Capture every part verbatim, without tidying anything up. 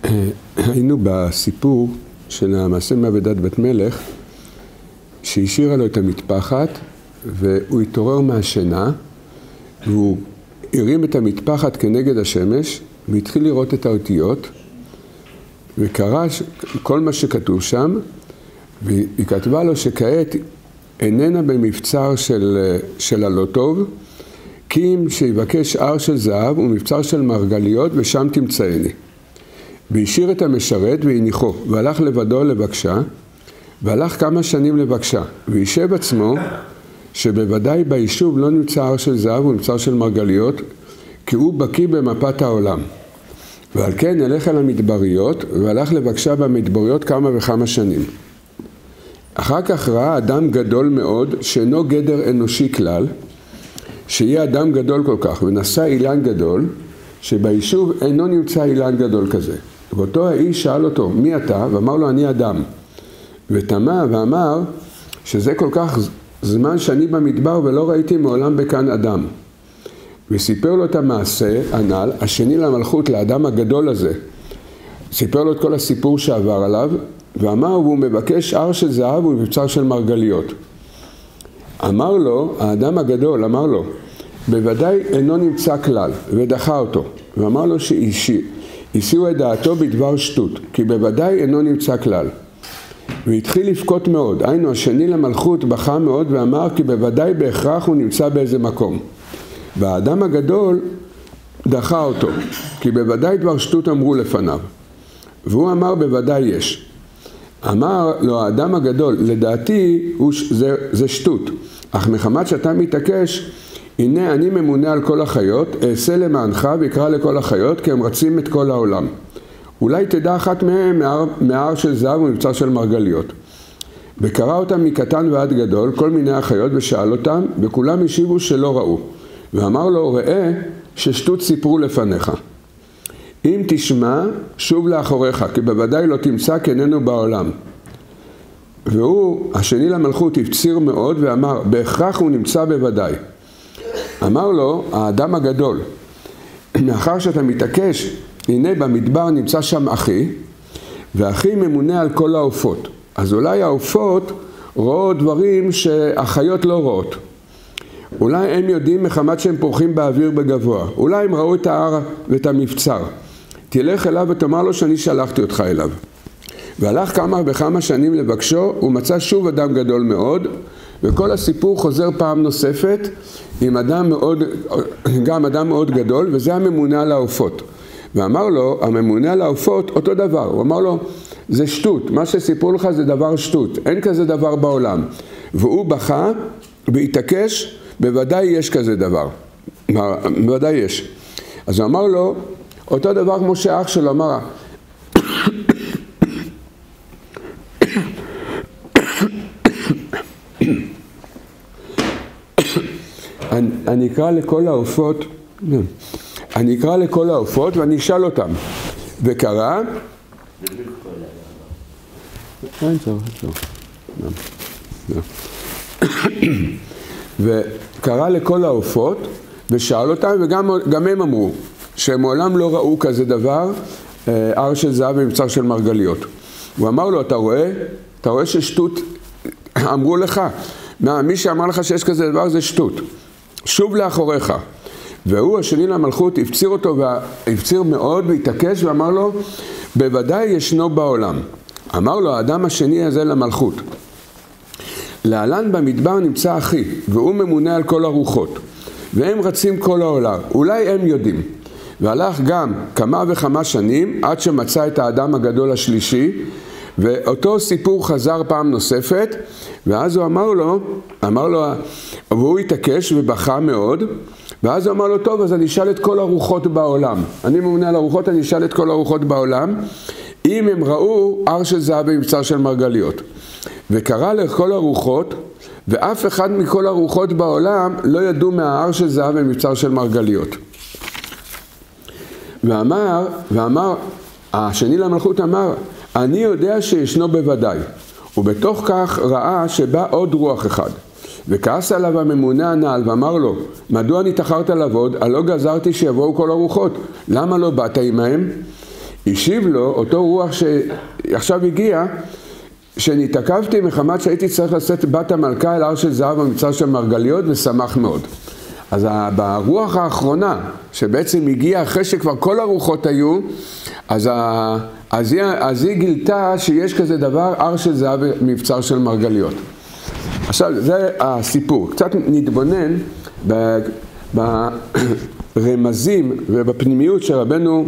היינו בסיפור של המעשה מעבדת בת מלך, שהשאירה לו את המטפחת, והוא התעורר מהשינה, והוא הרים את המטפחת כנגד השמש, והתחיל לראות את האותיות, וקרא כל מה שכתוב שם, והיא כתבה לו שכעת איננה במבצר של, של הלא טוב, כי אם שיבקש הר של זהב ומבצר של מרגליות, ושם תמצאני. והשאיר את המשרת והניחו, והלך לבדו לבקשה, והלך כמה שנים לבקשה, וישב עצמו שבוודאי ביישוב לא נמצא הר של זהב ומבצר של מרגליות, כי הוא בקיא במפת העולם. ועל כן הלך אל המדבריות, והלך לבקשה במדבריות כמה וכמה שנים. אחר כך ראה אדם גדול מאוד, שאינו גדר אנושי כלל, שיהיה אדם גדול כל כך, ונשא אילן גדול, שביישוב אינו נמצא אילן גדול כזה. ואותו האיש שאל אותו, מי אתה? ואמר לו, אני אדם. ותמה ואמר, שזה כל כך זמן שאני במדבר, ולא ראיתי מעולם בכאן אדם. וסיפר לו את המעשה הנ"ל, השני למלכות, לאדם הגדול הזה. סיפר לו את כל הסיפור שעבר עליו, ואמר, והוא מבקש הר של זהב ומבצר של מרגליות. אמר לו, האדם הגדול, אמר לו, בוודאי אינו נמצא כלל, ודחה אותו. ואמר לו שהסיעו את דעתו בדבר שטות, כי בוודאי אינו נמצא כלל. והתחיל לבכות מאוד, היינו השני למלכות בכה מאוד ואמר, כי בוודאי בהכרח הוא נמצא באיזה מקום. והאדם הגדול דחה אותו, כי בוודאי דבר שטות אמרו לפניו. והוא אמר, בוודאי יש. אמר לו האדם הגדול, לדעתי הוא, זה, זה שטות, אך מחמת שאתה מתעקש, הנה אני ממונה על כל החיות, אעשה למענך ויקרא לכל החיות, כי הם רצים את כל העולם. אולי תדע אחת מהם מהר, מהר של זהב ומבצר של מרגליות. וקרא אותם מקטן ועד גדול, כל מיני החיות, ושאל אותם, וכולם השיבו שלא ראו. ואמר לו, ראה ששטות סיפרו לפניך. אם תשמע, שוב לאחוריך, כי בוודאי לא תמצא כננו בעולם. והוא, השני למלכות, הפציר מאוד ואמר, בהכרח הוא נמצא בוודאי. אמר לו, האדם הגדול, מאחר שאתה מתעקש, הנה במדבר נמצא שם אחי, ואחי ממונה על כל העופות. אז אולי העופות רואות דברים שהחיות לא רואות. אולי הם יודעים מחמת שהם פורחים באוויר בגבוה. אולי הם ראו את ההר ואת המבצר. תלך אליו ותאמר לו שאני שלחתי אותך אליו. והלך כמה וכמה שנים לבקשו, הוא מצא שוב אדם גדול מאוד, וכל הסיפור חוזר פעם נוספת עם אדם מאוד, גם אדם מאוד גדול, וזה הממונה על העופות. ואמר לו, הממונה על העופות, אותו דבר. הוא אמר לו, זה שטות, מה שסיפרו לך זה דבר שטות, אין כזה דבר בעולם. והוא בכה והתעקש, בוודאי יש כזה דבר. בוודאי יש. אז הוא אמר לו, אותו דבר כמו שאח שלו אמר, אני, אני אקרא לכל העופות, אני אקרא לכל העופות ואני אשאל אותם. וקרא, אין צורך, אין צורך. וקרא לכל העופות ושאל אותם, וגם גם הם אמרו שהם מעולם לא ראו כזה דבר, הר של זהב ומבצר של מרגליות. הוא אמר לו, אתה רואה? אתה רואה ששטות אמרו לך? מה, מי שאמר לך שיש כזה דבר זה שטות. שוב לאחוריך. והוא השני למלכות הפציר אותו, והפציר מאוד והתעקש ואמר לו, בוודאי ישנו בעולם. אמר לו האדם השני הזה למלכות, להלן במדבר נמצא אחי, והוא ממונה על כל הרוחות, והם רצים כל העולם, אולי הם יודעים. והלך גם כמה וכמה שנים עד שמצא את האדם הגדול השלישי, ואותו סיפור חזר פעם נוספת, ואז הוא אמר לו, אמר לו, והוא התעקש ובכה מאוד, ואז הוא אמר לו, טוב, אז אני אשאל את כל הרוחות בעולם. אני ממונה על הרוחות, אני אשאל את כל הרוחות בעולם, אם הם ראו הר של זהב ומבצר של מרגליות. וקרא לכל הרוחות, ואף אחד מכל הרוחות בעולם לא ידעו מההר של זהב ומבצר של מרגליות. ואמר, ואמר, השני למלכות אמר, אני יודע שישנו בוודאי. ובתוך כך ראה שבא עוד רוח אחד. וכעס עליו הממונה הנעל ואמר לו, מדוע נתאחרת לעבוד? הלא גזרתי שיבואו כל הרוחות. למה לא באת עמהם? השיב לו אותו רוח שעכשיו הגיע, שנתעכבתי מחמת שהייתי צריך לשאת בת המלכה אל הר של זהב במצר של מרגליות, ושמח מאוד. אז ברוח האחרונה, שבעצם הגיעה אחרי שכבר כל הרוחות היו, אז, ה, אז, היא, אז היא גילתה שיש כזה דבר, הר של זהב מבצר של מרגליות. עכשיו, זה הסיפור. קצת נתבונן ברמזים ובפנימיות שרבנו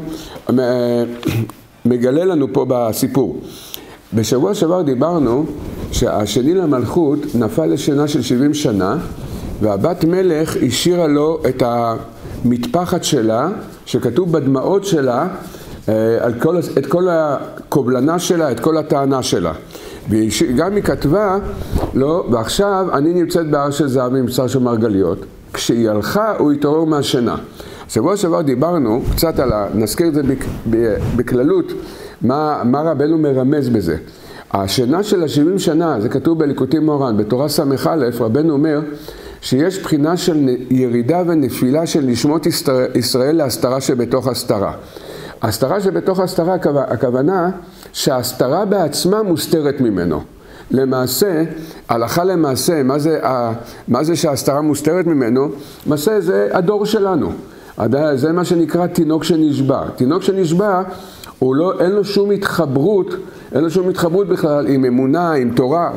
מגלה לנו פה בסיפור. בשבוע שעבר דיברנו שהשני למלכות נפל לשינה של שבעים שנה, והבת מלך השאירה לו את המטפחת שלה, שכתוב בדמעות שלה, על כל, את כל הקובלנה שלה, את כל הטענה שלה. וגם היא כתבה לו, ועכשיו אני נמצאת בהר של זהב מבצר של מרגליות. כשהיא הלכה, הוא התעורר מהשינה. שבוע שעבר דיברנו קצת על ה... נזכיר את זה בכללות, מה, מה רבנו מרמז בזה. השינה של ה-שבעים שנה, זה כתוב בליקוטי מוהר"ן, בתורה סמך א', רבנו אומר שיש בחינה של ירידה ונפילה של נשמות ישראל להסתרה שבתוך הסתרה. הסתרה שבתוך הסתרה, הכוונה שההסתרה בעצמה מוסתרת ממנו. למעשה, הלכה למעשה, מה זה, מה זה שההסתרה מוסתרת ממנו? למעשה זה הדור שלנו. זה מה שנקרא תינוק שנשבע. תינוק שנשבע, הוא לא, אין לו שום התחברות, אין לו שום התחברות בכלל עם אמונה, עם תורה.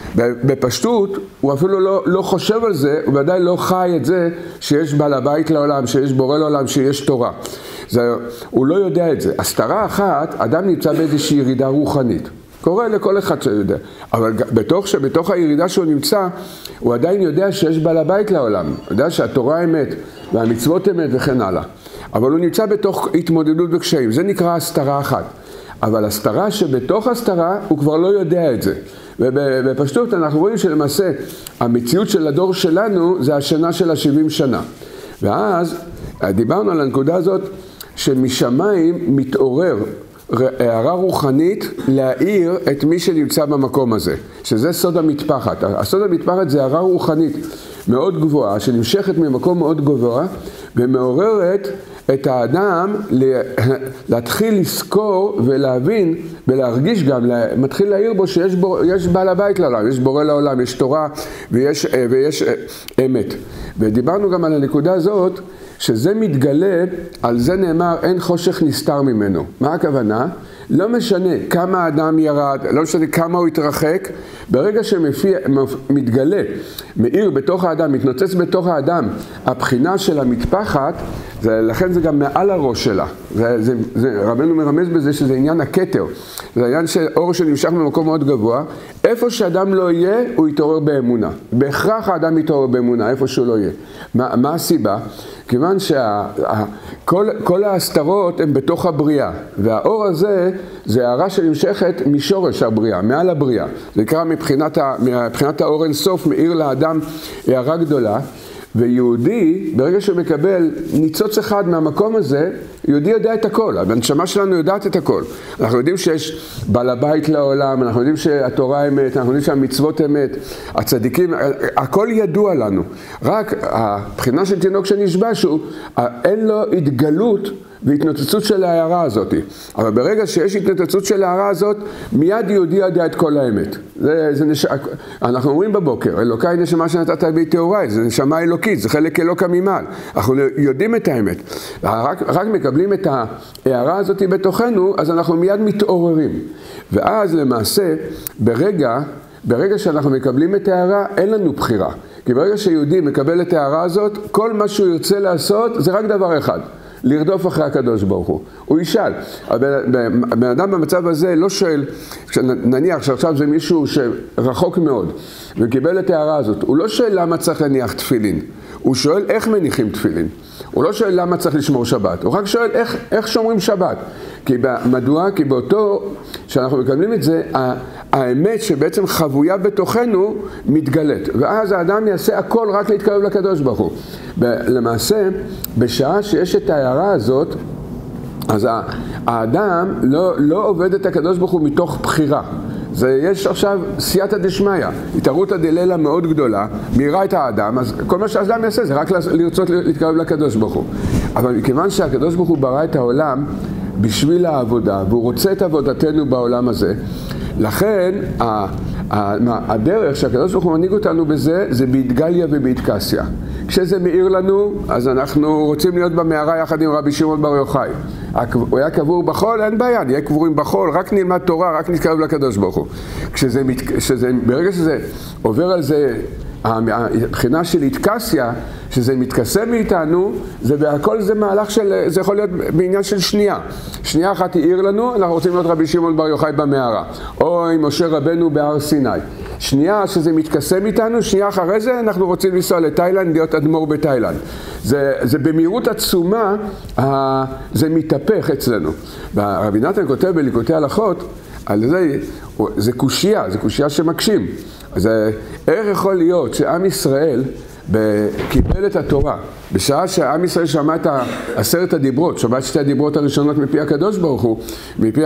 בפשטות, הוא אפילו לא, לא חושב על זה, הוא ודאי לא חי את זה שיש בעל הבית לעולם, שיש בורא לעולם, שיש תורה. זה, הוא לא יודע את זה. הסתרה אחת, אדם נמצא באיזושהי ירידה רוחנית. קורה לכל אחד שיודע. אבל בתוך, שבתוך הירידה שהוא נמצא, הוא עדיין יודע שיש בעל הבית לעולם. הוא יודע שהתורה אמת, והמצוות אמת וכן הלאה. אבל הוא נמצא בתוך התמודדות וקשיים. זה נקרא הסתרה אחת. אבל הסתרה שבתוך הסתרה, הוא כבר לא יודע את זה. ובפשטות אנחנו רואים שלמעשה, המציאות של הדור שלנו, זה השנה של ה-שבעים שנה. ואז דיברנו על הנקודה הזאת, שמשמיים מתעורר הערה רוחנית להאיר את מי שנמצא במקום הזה, שזה סוד המטפחת. הסוד המטפחת זה הערה רוחנית מאוד גבוהה, שנמשכת ממקום מאוד גבוה, ומעוררת את האדם להתחיל לזכור ולהבין ולהרגיש גם, מתחיל להעיר בו שיש בו, יש בעל הבית לעולם, יש בורא לעולם, יש תורה ויש, ויש אמת. ודיברנו גם על הנקודה הזאת, שזה מתגלה, על זה נאמר, אין חושך נסתר ממנו. מה הכוונה? לא משנה כמה האדם ירד, לא משנה כמה הוא התרחק, ברגע שמתגלה, מאיר בתוך האדם, מתנוצץ בתוך האדם, הבחינה של המטפחת, זה, לכן זה גם מעל הראש שלה. זה, זה, זה, רבנו מרמז בזה שזה עניין הכתר. זה עניין של אור שנמשך במקום מאוד גבוה. איפה שאדם לא יהיה, הוא יתעורר באמונה. בהכרח האדם יתעורר באמונה, איפה שהוא לא יהיה. מה, מה הסיבה? כיוון שכל כל ההסתרות הן בתוך הבריאה, והאור הזה זה הערה שנמשכת משורש הבריאה, מעל הבריאה. זה נקרא מבחינת, ה, מבחינת האור אינסוף, מאיר לאדם הערה גדולה, ויהודי, ברגע שהוא מקבל ניצוץ אחד מהמקום הזה, יהודי יודע את הכל, הנשמה שלנו יודעת את הכל. אנחנו יודעים שיש בעל הבית לעולם, אנחנו יודעים שהתורה אמת, אנחנו יודעים שהמצוות אמת, הצדיקים, הכל ידוע לנו. רק הבחינה של תינוק שנשבע שהוא, אין לו התגלות והתנוצצות של ההערה הזאת. אבל ברגע שיש התנוצצות של ההערה הזאת, מיד יהודי יודע את כל האמת. זה, זה נש... אנחנו אומרים בבוקר, אלוקי נשמה שנתת בי טהוריי, זה נשמה אלוקית, זה חלק אלוקה ממעל. אנחנו יודעים את האמת. רק, רק מקבלים את ההערה הזאת בתוכנו, אז אנחנו מיד מתעוררים. ואז למעשה, ברגע, ברגע שאנחנו מקבלים את ההערה, אין לנו בחירה. כי ברגע שיהודי מקבל את ההערה הזאת, כל מה שהוא ירצה לעשות, זה רק דבר אחד. לרדוף אחרי הקדוש ברוך הוא. הוא ישאל. בן אדם במצב הזה לא שואל, נניח שעכשיו זה מישהו שרחוק מאוד, וקיבל את ההערה הזאת, הוא לא שואל למה צריך להניח תפילין, הוא שואל איך מניחים תפילין. הוא לא שואל למה צריך לשמור שבת, הוא רק שואל איך, איך שומרים שבת. כי מדוע? כי באותו שאנחנו מקבלים את זה, האמת שבעצם חבויה בתוכנו מתגלית. ואז האדם יעשה הכל רק להתקרב לקדוש ברוך הוא. למעשה, בשעה שיש את ההערה הזאת, אז האדם לא, לא עובד את הקדוש ברוך הוא מתוך בחירה. זה יש עכשיו סייעתא דשמיא, התערותא דלילה מאוד גדולה, מהירה את האדם, אז כל מה שהאדם יעשה זה רק לרצות להתקרב לקדוש ברוך הוא. אבל כיוון שהקדוש ברוך הוא ברא את העולם בשביל העבודה, והוא רוצה את עבודתנו בעולם הזה. לכן הדרך שהקדוש ברוך הוא מנהיג אותנו בזה, זה בהתגליה ובהתקסיה. כשזה מאיר לנו, אז אנחנו רוצים להיות במערה יחד עם רבי שמעון בר יוחאי. הוא היה קבור בחול, אין בעיה, נהיה קבורים בחול, רק נלמד תורה, רק נתקרב לקדוש ברוך הוא. כשזה, כשזה, ברגע שזה עובר על זה, הבחינה של התקסיה, שזה מתכסה מאיתנו, זה בהכל זה מהלך של, זה יכול להיות בעניין של שנייה. שנייה אחת העיר לנו, אנחנו רוצים להיות רבי שמעון בר יוחאי במערה, או עם משה רבנו בהר סיני. שנייה שזה מתכסה מאיתנו, שנייה אחרי זה אנחנו רוצים לנסוע לתאילנד, להיות אדמו"ר בתאילנד. זה, זה במהירות עצומה, זה מתהפך אצלנו. רבי נתן כותב בליקוטי הלכות, על זה, זה קושיה, זה קושיה שמקשים. אז איך יכול להיות שעם ישראל קיבל את התורה, בשעה שעם ישראל שמע את עשרת הדיברות, שמע את שתי הדיברות הראשונות מפי הקדוש ברוך הוא, מפי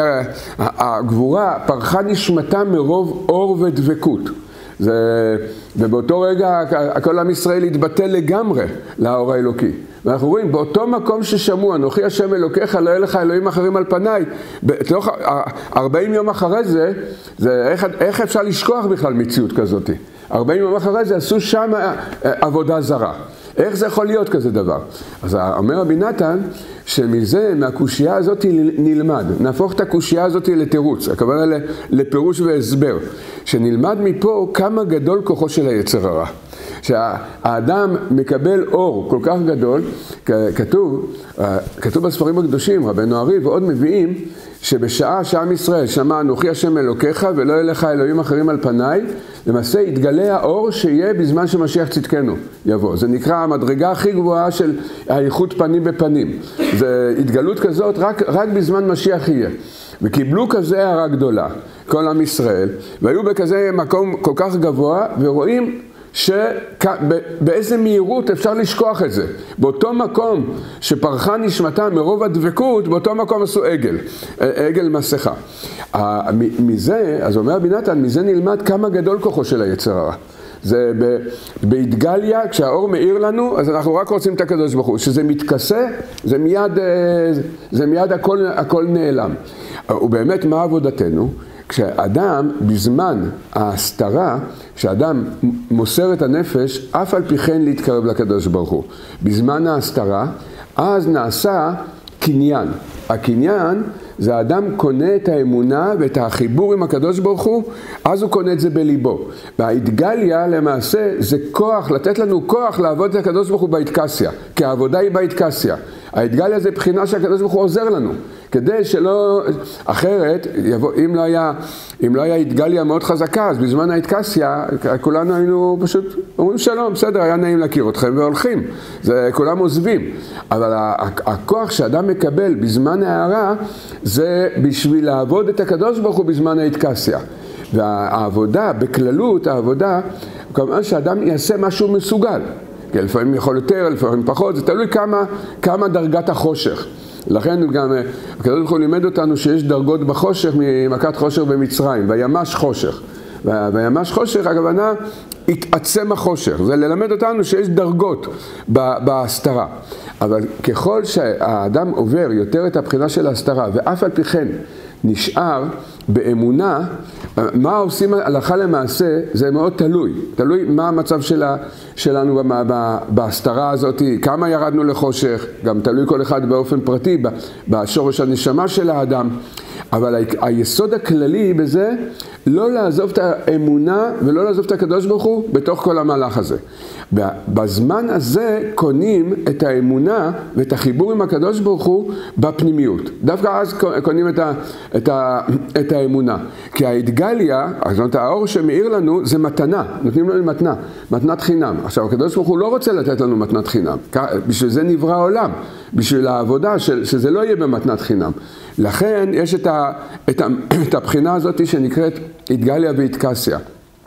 הגבורה, פרחה נשמתה מרוב אור ודבקות. זה, ובאותו רגע כל עם ישראל התבטל לגמרי לאור האלוקי. ואנחנו רואים, באותו מקום ששמעו, אנוכי השם אלוקיך, לא יהיה לך אלוהים אחרים על פניי, בתוך ארבעים יום אחרי זה, זה איך, איך אפשר לשכוח בכלל מציאות כזאת? ארבעים יום אחרי זה עשו שם עבודה זרה. איך זה יכול להיות כזה דבר? אז אומר רבי נתן, שמזה, מהקושייה הזאת נלמד, נהפוך את הקושייה הזאת לתירוץ, הכוונה לפירוש והסבר, שנלמד מפה כמה גדול כוחו של היצר הרע. שהאדם מקבל אור כל כך גדול, כתוב, כתוב בספרים הקדושים, רבנו הרי"ף ועוד מביאים, שבשעה שעם ישראל שמע אנוכי השם אלוקיך ולא יהיה לך אלוהים אחרים על פניי, למעשה יתגלה האור שיהיה בזמן שמשיח צדקנו יבוא. זה נקרא המדרגה הכי גבוהה של האיכות פנים בפנים. זה התגלות כזאת רק, רק בזמן משיח יהיה. וקיבלו כזה הערה גדולה, כל עם ישראל, והיו בכזה מקום כל כך גבוה, ורואים שבאיזה מהירות אפשר לשכוח את זה. באותו מקום שפרחה נשמתה מרוב הדבקות, באותו מקום עשו עגל, עגל מסכה. מזה, אז אומר רבי נתן, מזה נלמד כמה גדול כוחו של היצר הרע. זה בהתגליה, כשהאור מאיר לנו, אז אנחנו רק רוצים את הקדוש ברוך הוא. שזה מתכסה, זה מיד, זה מיד הכל, הכל נעלם. ובאמת, מה עבודתנו? כשאדם, בזמן ההסתרה, כשאדם מוסר את הנפש, אף על פי כן להתקרב לקדוש ברוך הוא. בזמן ההסתרה, אז נעשה קניין. הקניין זה האדם קונה את האמונה ואת החיבור עם הקדוש ברוך הוא, אז הוא קונה את זה בליבו. וההתגליה למעשה זה כוח, לתת לנו כוח לעבוד את הקדוש ברוך הוא בהתקסיה, כי העבודה היא בהתקסיה. ההתגליה זה בחינה שהקדוש ברוך הוא עוזר לנו, כדי שלא, אחרת, יבוא, אם לא היה, אם לא היה התגליה מאוד חזקה, אז בזמן ההתקסיה, כולנו היינו פשוט אומרים שלום, בסדר, היה נעים להכיר אתכם והולכים. זה, כולם עוזבים. אבל הכוח שאדם מקבל בזמן ההערה, זה בשביל לעבוד את הקדוש ברוך הוא בזמן ההתקסיה. והעבודה, בכללות העבודה, כמובן שאדם יעשה משהו מסוגל. כי לפעמים יכול יותר, לפעמים פחות, זה תלוי כמה, כמה דרגת החושך. לכן גם הקדוש ברוך הוא לימד אותנו שיש דרגות בחושך ממכת חושך במצרים, וימש חושך. וימש חושך, הכוונה, התעצם החושך. זה ללמד אותנו שיש דרגות בהסתרה. אבל ככל שהאדם עובר יותר את הבחינה של ההסתרה, ואף על פי כן נשאר באמונה, מה עושים הלכה למעשה, זה מאוד תלוי. תלוי מה המצב שלה, שלנו בהסתרה הזאת, כמה ירדנו לחושך, גם תלוי כל אחד באופן פרטי, בשורש הנשמה של האדם. אבל היסוד הכללי בזה, לא לעזוב את האמונה ולא לעזוב את הקדוש ברוך הוא בתוך כל המהלך הזה. בזמן הזה קונים את האמונה ואת החיבור עם הקדוש ברוך הוא בפנימיות. דווקא אז קונים את, ה, את, ה, את האמונה. כי ההתגליה, זאת אומרת, האור שמאיר לנו זה מתנה, נותנים לנו מתנה, מתנת חינם. עכשיו, הקדוש ברוך הוא לא רוצה לתת לנו מתנת חינם. בשביל זה נברא העולם, בשביל העבודה של, שזה לא יהיה במתנת חינם. לכן יש את, ה, את, ה, את הבחינה הזאת שנקראת התגליה והתקסיה.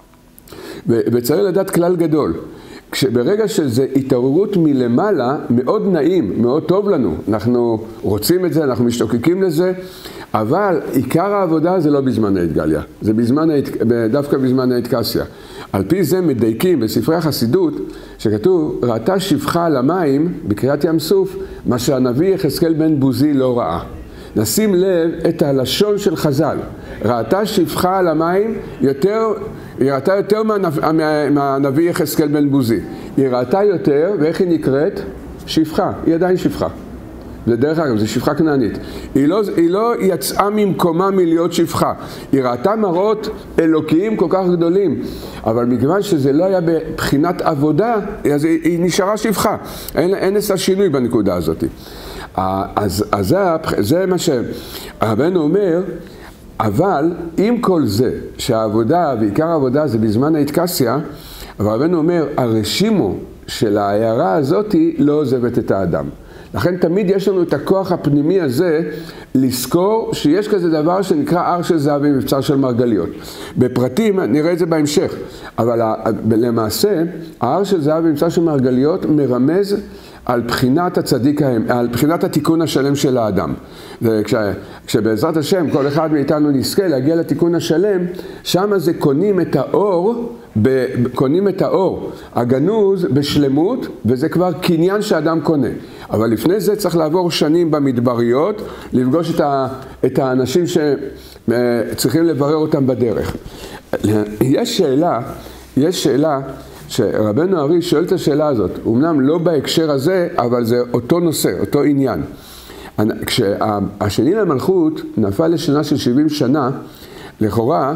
וצריך לדעת כלל גדול. כשברגע שזה התעוררות מלמעלה, מאוד נעים, מאוד טוב לנו. אנחנו רוצים את זה, אנחנו משתוקקים לזה, אבל עיקר העבודה זה לא בזמן ההתגליה. זה בזמן, דווקא בזמן ההתקסיה. על פי זה מדייקים בספרי החסידות, שכתוב, ראתה שפחה על המים בקריאת ים סוף, מה שהנביא יחזקאל בן בוזי לא ראה. נשים לב את הלשון של חז"ל. ראתה שפחה על המים יותר, היא ראתה יותר מהנביא, מהנביא יחזקאל בן בוזי. היא ראתה יותר, ואיך היא נקראת? שפחה, היא עדיין שפחה. זה דרך אגב, זה שפחה כנענית. היא לא, היא לא יצאה ממקומה מלהיות שפחה. היא ראתה מראות אלוקיים כל כך גדולים. אבל מכיוון שזה לא היה בבחינת עבודה, אז היא, היא נשארה שפחה. אין, אין עשה שינוי בנקודה הזאת. אז, אז זה, זה מה שהרבנו אומר, אבל עם כל זה, שהעבודה, ועיקר העבודה זה בזמן ההתקסיה, אבל הרבנו אומר, הרשימו של ההערה הזאת לא עוזבת את האדם. לכן תמיד יש לנו את הכוח הפנימי הזה לזכור שיש כזה דבר שנקרא הר של זהב במבצר של מרגליות. בפרטים נראה את זה בהמשך, אבל למעשה ההר של זהב במבצר של מרגליות מרמז על בחינת הצדיק, על בחינת התיקון השלם של האדם. וכש, כשבעזרת השם כל אחד מאיתנו נזכה להגיע לתיקון השלם, שם זה קונים את האור, ב, קונים את האור הגנוז בשלמות, וזה כבר קניין שאדם קונה. אבל לפני זה צריך לעבור שנים במדבריות, לפגוש את, ה, את האנשים שצריכים לברר אותם בדרך. יש שאלה, יש שאלה, שרבנו הארי שואל את השאלה הזאת, אמנם לא בהקשר הזה, אבל זה אותו נושא, אותו עניין. כשהשני למלכות נפל לשנה של שבעים שנה, לכאורה,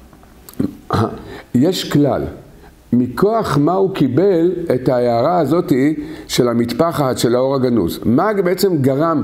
יש כלל. מכוח מה הוא קיבל את ההערה הזאת של המטפחת, של האור הגנוז? מה בעצם גרם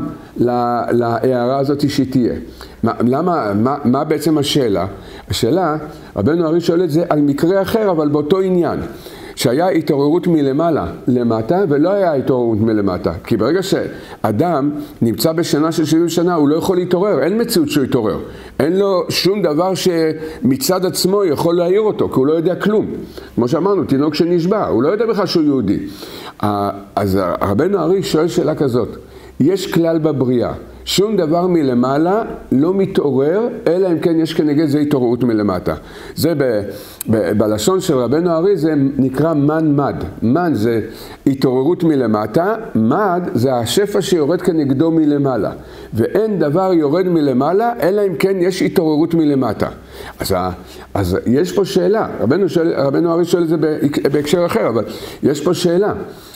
להערה הזאת שתהיה? מה, למה, מה, מה בעצם השאלה? השאלה, רבנו הארי שואל את זה על מקרה אחר, אבל באותו עניין. שהיה התעוררות מלמעלה למטה, ולא היה התעוררות מלמטה. כי ברגע שאדם נמצא בשנה של שבעים שנה, הוא לא יכול להתעורר, אין מציאות שהוא יתעורר. אין לו שום דבר שמצד עצמו יכול להעיר אותו, כי הוא לא יודע כלום. כמו שאמרנו, תינוק שנשבע, הוא לא יודע בכלל שהוא יהודי. אז רבנו הארי שואל שאלה כזאת, יש כלל בבריאה, שום דבר מלמעלה לא מתעורר, אלא אם כן יש כנגד זה התעוררות מלמטה. זה ב, ב, בלשון של רבנו הארי זה נקרא מן מד. מן זה התעוררות מלמטה, מד זה השפע שיורד כנגדו מלמעלה. ואין דבר יורד מלמעלה, אלא אם כן יש התעוררות מלמטה. אז, אז יש פה שאלה, רבנו, שואל, רבנו הארי שואל את זה בהקשר אחר, אבל יש פה שאלה.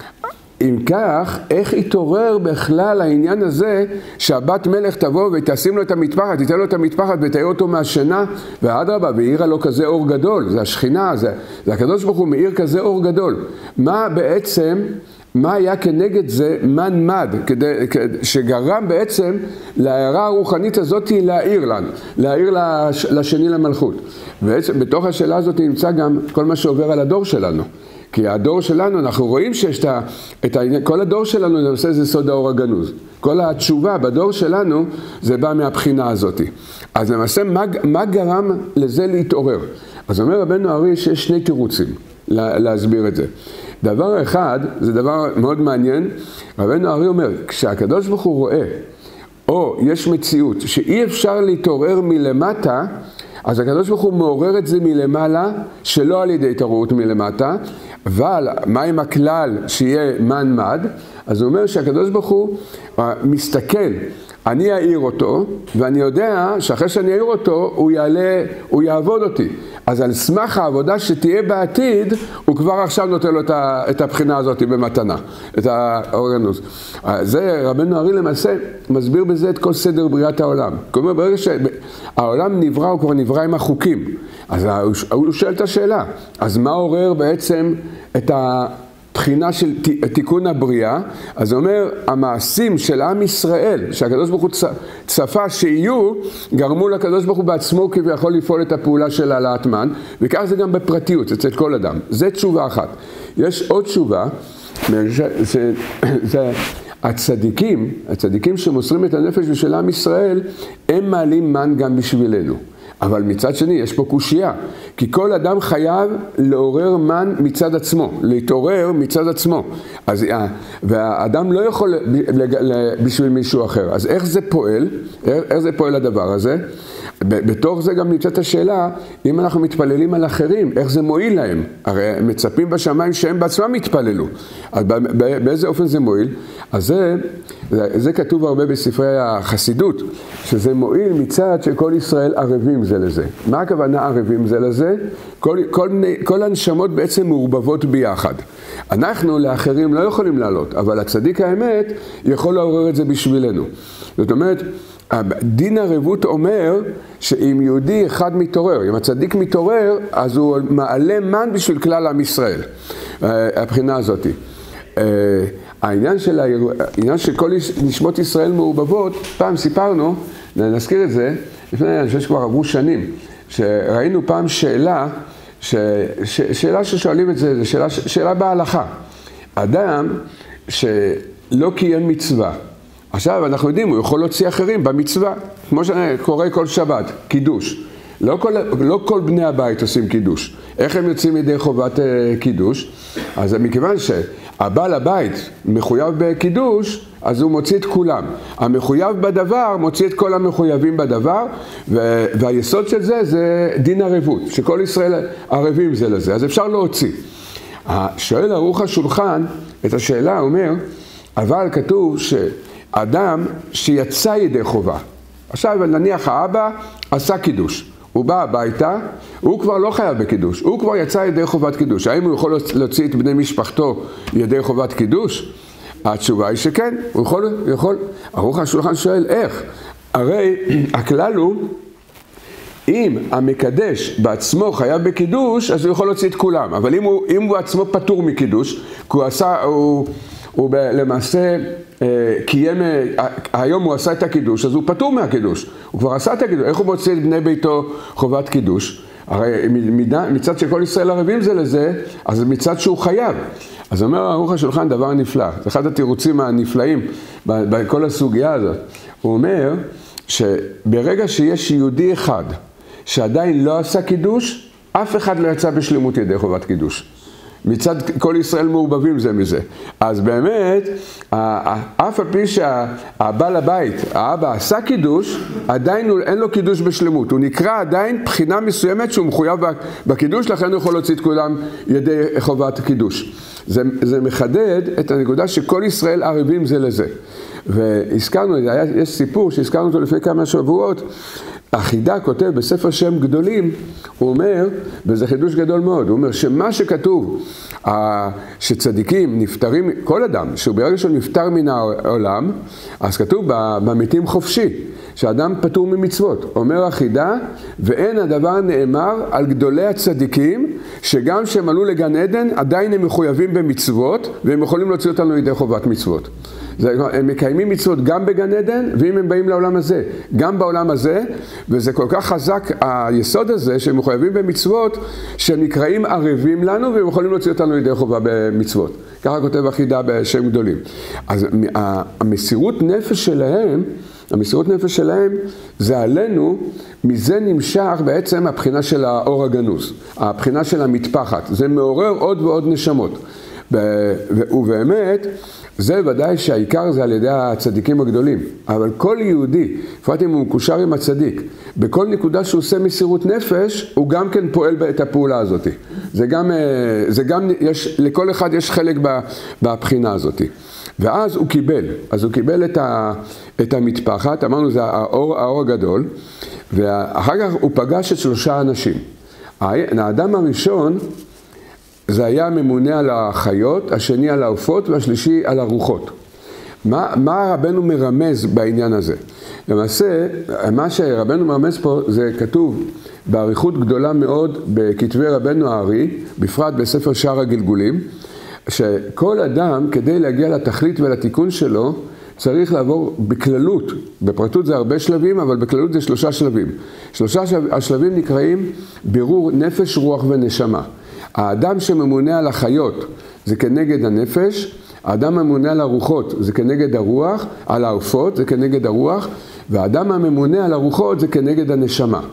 אם כך, איך יתעורר בכלל העניין הזה שהבת מלך תבוא ותשים לו את המטפחת, תיתן לו את המטפחת ותאיר אותו מהשינה, ואדרבה, והאירה לו כזה אור גדול, זה השכינה, זה, זה הקדוש ברוך הוא מאיר כזה אור גדול. מה בעצם, מה היה כנגד זה מן מד, כדי, שגרם בעצם להערה הרוחנית הזאת להאיר לנו, להאיר לש, לשני למלכות. ובעצם בתוך השאלה הזאת נמצא גם כל מה שעובר על הדור שלנו. כי הדור שלנו, אנחנו רואים שיש את העניין, כל הדור שלנו למעשה זה סוד האור הגנוז. כל התשובה בדור שלנו זה בא מהבחינה הזאת. אז למעשה מה, מה גרם לזה להתעורר? אז אומר רבנו הארי שיש שני תירוצים לה, להסביר את זה. דבר אחד, זה דבר מאוד מעניין, רבנו הארי אומר, כשהקדוש ברוך הוא רואה, או יש מציאות שאי אפשר להתעורר מלמטה, אז הקדוש ברוך הוא מעורר את זה מלמעלה, שלא על ידי התעוררות מלמטה, אבל מה עם הכלל שיהיה מן מד? אז הוא אומר שהקדוש ברוך הוא מסתכל, אני אעיר אותו, ואני יודע שאחרי שאני אעיר אותו, הוא יעלה, הוא יעבוד אותי. אז על סמך העבודה שתהיה בעתיד, הוא כבר עכשיו נותן לו את הבחינה הזאת במתנה, את האור הגנוז. זה רבנו הארי למעשה מסביר בזה את כל סדר בריאת העולם. כלומר, ברגע שהעולם נברא, הוא כבר נברא עם החוקים. אז הוא שואל את השאלה, אז מה עורר בעצם את ה... בחינה של תיקון הבריאה? אז הוא אומר, המעשים של עם ישראל, שהקדוש ברוך הוא צפה שיהיו, גרמו לקדוש ברוך הוא בעצמו כביכול לפעול את הפעולה של העלאת מן, וכך זה גם בפרטיות, אצל כל אדם. זה תשובה אחת. יש עוד תשובה, זה, זה הצדיקים, הצדיקים שמוסרים את הנפש בשביל עם ישראל, הם מעלים מן גם בשבילנו. אבל מצד שני, יש פה קושייה, כי כל אדם חייב לעורר מן מצד עצמו, להתעורר מצד עצמו. אז, והאדם לא יכול בשביל מישהו אחר. אז איך זה פועל? איך זה פועל הדבר הזה? בתוך זה גם נמצאת השאלה, אם אנחנו מתפללים על אחרים, איך זה מועיל להם? הרי מצפים בשמיים שהם בעצמם מתפללו. אז באיזה אופן זה מועיל? אז זה, זה כתוב הרבה בספרי החסידות, שזה מועיל מצד שכל ישראל ערבים זה לזה. מה הכוונה ערבים זה לזה? כל, כל, כל הנשמות בעצם מעורבבות ביחד. אנחנו לאחרים לא יכולים לעלות, אבל הצדיק האמת יכול לעורר את זה בשבילנו. זאת אומרת, דין ערבות אומר שאם יהודי אחד מתעורר, אם הצדיק מתעורר, אז הוא מעלה מן בשביל כלל עם ישראל. הבחינה הזאת. העניין של, העניין של כל נשמות ישראל מעורבבות, פעם סיפרנו, נזכיר את זה, לפני, אני חושב שכבר עברו שנים, שראינו פעם שאלה, ש, ש, שאלה ששואלים את זה, זה שאלה, שאלה בהלכה. אדם שלא קיים מצווה, עכשיו אנחנו יודעים, הוא יכול להוציא אחרים במצווה, כמו שקורה כל שבת, קידוש. לא כל, לא כל בני הבית עושים קידוש. איך הם יוצאים ידי חובת uh, קידוש? אז מכיוון שהבעל הבית מחויב בקידוש, אז הוא מוציא את כולם. המחויב בדבר מוציא את כל המחויבים בדבר, ו- והיסוד של זה זה דין ערבות, שכל ישראל ערבים זה לזה, אז אפשר להוציא. שואל ערוך השולחן את השאלה, אומר, אבל כתוב ש... אדם שיצא ידי חובה. עכשיו נניח האבא עשה קידוש. הוא בא הביתה, הוא כבר לא חייב בקידוש. הוא כבר יצא ידי חובת קידוש. האם הוא יכול להוציא את בני משפחתו ידי חובת קידוש? התשובה היא שכן. הוא יכול, יכול. ערוך השולחן שואל איך? הרי הכלל הוא, אם המקדש בעצמו חייב בקידוש, אז הוא יכול להוציא את כולם. אבל אם הוא, אם הוא עצמו פטור מקידוש, כי הוא עשה, הוא, הוא למעשה... כי היום הוא עשה את הקידוש, אז הוא פטור מהקידוש. הוא כבר עשה את הקידוש. איך הוא מוציא את בני ביתו חובת קידוש? הרי מצד שכל ישראל ערבים זה לזה, אז מצד שהוא חייב. אז אומר ערוך השולחן דבר נפלא. זה אחד התירוצים הנפלאים בכל הסוגיה הזאת. הוא אומר שברגע שיש יהודי אחד שעדיין לא עשה קידוש, אף אחד לא יצא בשלמות ידי חובת קידוש. מצד כל ישראל מעורבבים זה מזה. אז באמת, אף על פי שהבעל הבית, האבא עשה קידוש, עדיין אין לו קידוש בשלמות. הוא נקרא עדיין בחינה מסוימת שהוא מחויב בקידוש, לכן הוא יכול להוציא את כולם ידי חובת קידוש. זה, זה מחדד את הנקודה שכל ישראל ערבים זה לזה. והזכרנו, יש סיפור שהזכרנו אותו לפני כמה שבועות, החידה כותב בספר שם גדולים, הוא אומר, וזה חידוש גדול מאוד, הוא אומר שמה שכתוב, שצדיקים נפטרים, כל אדם, שהוא ברגע שהוא נפטר מן העולם, אז כתוב במתים חופשי, שאדם פטור ממצוות. אומר החידה, ואין הדבר נאמר על גדולי הצדיקים, שגם שהם עלו לגן עדן, עדיין הם מחויבים במצוות, והם יכולים להוציא אותנו לידי חובת מצוות. הם מקיימים מצוות גם בגן עדן, ואם הם באים לעולם הזה, גם בעולם הזה, וזה כל כך חזק היסוד הזה, שהם מחויבים במצוות, שהם נקראים ערבים לנו, והם יכולים להוציא אותנו לידי חובה במצוות. ככה כותב החידה בשם גדולים. אז המסירות נפש שלהם, המסירות נפש שלהם זה עלינו, מזה נמשך בעצם הבחינה של האור הגנוז, הבחינה של המטפחת. זה מעורר עוד ועוד נשמות. ובאמת, זה ודאי שהעיקר זה על ידי הצדיקים הגדולים. אבל כל יהודי, בפרט אם הוא מקושר עם הצדיק, בכל נקודה שהוא עושה מסירות נפש, הוא גם כן פועל את הפעולה הזאת. זה גם, זה גם יש, לכל אחד יש חלק בבחינה הזאת. ואז הוא קיבל, אז הוא קיבל את, ה, את המטפחת, אמרנו זה האור, האור הגדול, ואחר כך הוא פגש את שלושה אנשים. האדם הראשון, זה היה ממונה על החיות, השני על העופות והשלישי על הרוחות. מה, מה רבנו מרמז בעניין הזה? למעשה, מה שרבנו מרמז פה זה כתוב בעריכות גדולה מאוד בכתבי רבנו הארי, בפרט בספר שער הגלגולים, שכל אדם כדי להגיע לתכלית ולתיקון שלו צריך לעבור בכללות, בפרטות זה הרבה שלבים, אבל בכללות זה שלושה שלבים. שלושה השלבים נקראים בירור נפש, רוח ונשמה. האדם שממונה על החיות זה כנגד הנפש, האדם הממונה על הרוחות זה כנגד הרוח, על העופות זה כנגד הרוח, והאדם הממונה על הרוחות זה כנגד הנשמה.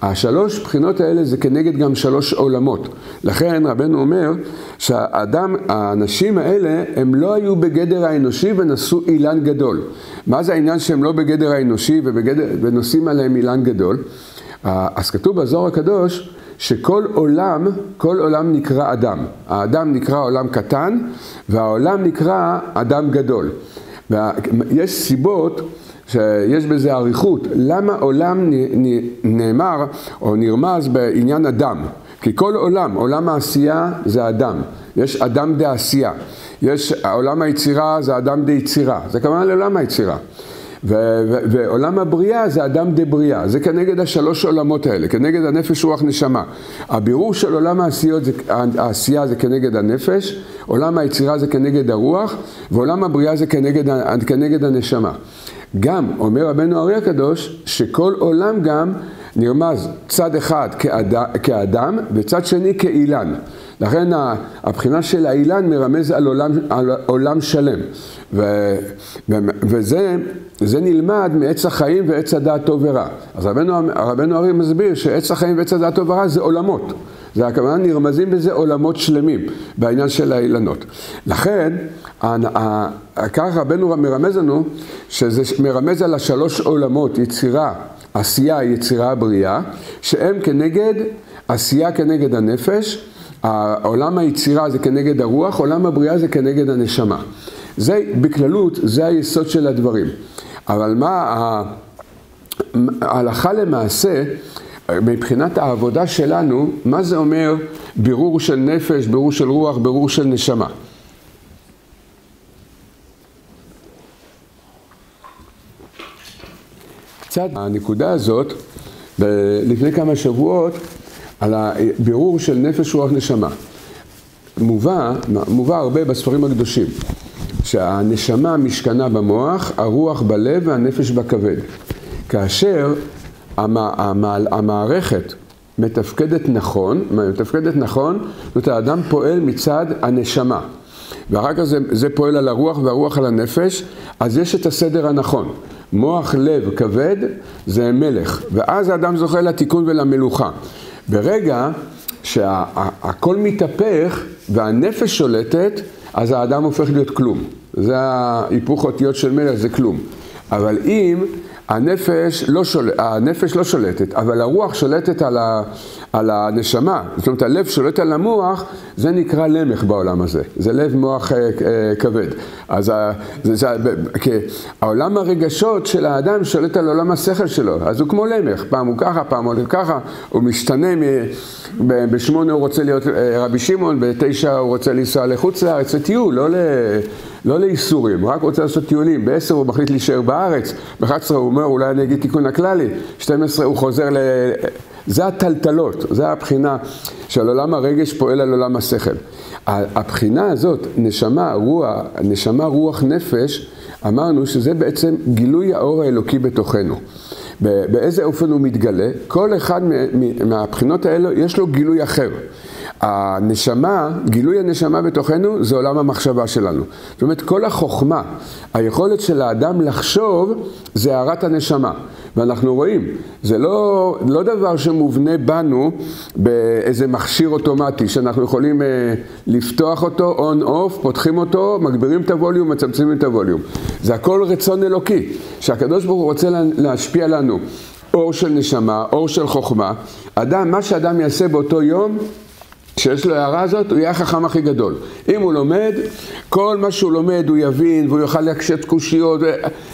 השלוש בחינות האלה זה כנגד גם שלוש עולמות. לכן רבנו אומר שהאדם, האנשים האלה הם לא היו בגדר האנושי ונשאו אילן גדול. מה זה העניין שהם לא בגדר האנושי ובגדר, ונושאים עליהם אילן גדול? אז כתוב בזוהר הקדוש שכל עולם, כל עולם נקרא אדם. האדם נקרא עולם קטן והעולם נקרא אדם גדול. ויש סיבות שיש בזה עריכות, למה עולם נאמר או נרמז בעניין אדם? כי כל עולם, עולם העשייה זה אדם, יש אדם דה עשייה, יש עולם היצירה זה אדם דה יצירה, זה כמובן לעולם היצירה. ו- ו- ועולם הבריאה זה אדם דה בריאה, זה כנגד השלוש עולמות האלה, כנגד הנפש רוח נשמה. הבירור של עולם העשיות זה, העשייה זה כנגד הנפש, עולם היצירה זה כנגד הרוח, ועולם הבריאה זה כנגד, כנגד הנשמה. גם אומר רבנו הארי הקדוש שכל עולם גם נרמז צד אחד כאדם, כאדם וצד שני כאילן. לכן הבחינה של האילן מרמז על עולם, על עולם שלם. ו, ו, וזה זה נלמד מעץ החיים ועץ הדעת טוב ורע. אז רבנו, רבנו הארי מסביר שעץ החיים ועץ הדעת טוב ורע זה עולמות. זה הכוונה נרמזים בזה עולמות שלמים בעניין של האילנות. לכן, כך רבנו מרמז לנו שזה מרמז על השלוש עולמות, יצירה, עשייה, יצירה, בריאה, שהם כנגד, עשייה כנגד הנפש, העולם היצירה זה כנגד הרוח, עולם הבריאה זה כנגד הנשמה. זה בכללות, זה היסוד של הדברים. אבל מה, ההלכה למעשה, מבחינת העבודה שלנו, מה זה אומר בירור של נפש, בירור של רוח, בירור של נשמה? קצת הנקודה הזאת, לפני כמה שבועות, על הבירור של נפש, רוח, נשמה. מובא, מובא הרבה בספרים הקדושים, שהנשמה משכנה במוח, הרוח בלב והנפש בכבד. כאשר המערכת מתפקדת נכון, מתפקדת נכון, זאת אומרת, האדם פועל מצד הנשמה. ואחר כך זה, זה פועל על הרוח והרוח על הנפש, אז יש את הסדר הנכון. מוח, לב, כבד, זה מלך. ואז האדם זוכה לתיקון ולמלוכה. ברגע שהכל מתהפך והנפש שולטת, אז האדם הופך להיות כלום. זה ההיפוך אותיות של מלך, זה כלום. אבל אם הנפש לא, שול... הנפש לא שולטת, אבל הרוח שולטת על, ה... על הנשמה, זאת אומרת הלב שולט על המוח, זה נקרא למח בעולם הזה, זה לב מוח אה, אה, כבד. אז ה... זה, זה... כי העולם הרגשות של האדם שולט על עולם השכל שלו, אז הוא כמו למח, פעם הוא ככה, פעם הוא ככה, הוא משתנה, מ... ב... בשמונה הוא רוצה להיות רבי שמעון, בתשע הוא רוצה לנסוע לחוץ לארץ, לטיול, לא ל... לא לאיסורים, הוא רק רוצה לעשות טיולים, בעשר הוא מחליט להישאר בארץ, ב-אחת עשרה הוא אומר אולי אני אגיד תיקון הכללי, שתים עשרה הוא חוזר ל... זה הטלטלות, זה הבחינה של עולם הרגש פועל על עולם השכל. הבחינה הזאת, נשמה, רוח, נשמה, רוח, נפש, אמרנו שזה בעצם גילוי האור האלוקי בתוכנו. באיזה אופן הוא מתגלה? כל אחד מהבחינות האלו יש לו גילוי אחר. הנשמה, גילוי הנשמה בתוכנו זה עולם המחשבה שלנו. זאת אומרת, כל החוכמה, היכולת של האדם לחשוב זה הערת הנשמה. ואנחנו רואים, זה לא, לא דבר שמובנה בנו באיזה מכשיר אוטומטי, שאנחנו יכולים אה, לפתוח אותו, on off, פותחים אותו, מגבירים את הווליום, מצמצמים את הווליום. זה הכל רצון אלוקי, שהקדוש ברוך הוא רוצה להשפיע לנו. אור של נשמה, אור של חוכמה. אדם, מה שאדם יעשה באותו יום, שיש לו הערה הזאת, הוא יהיה החכם הכי גדול. אם הוא לומד, כל מה שהוא לומד הוא יבין, והוא יוכל להקשת קושיות.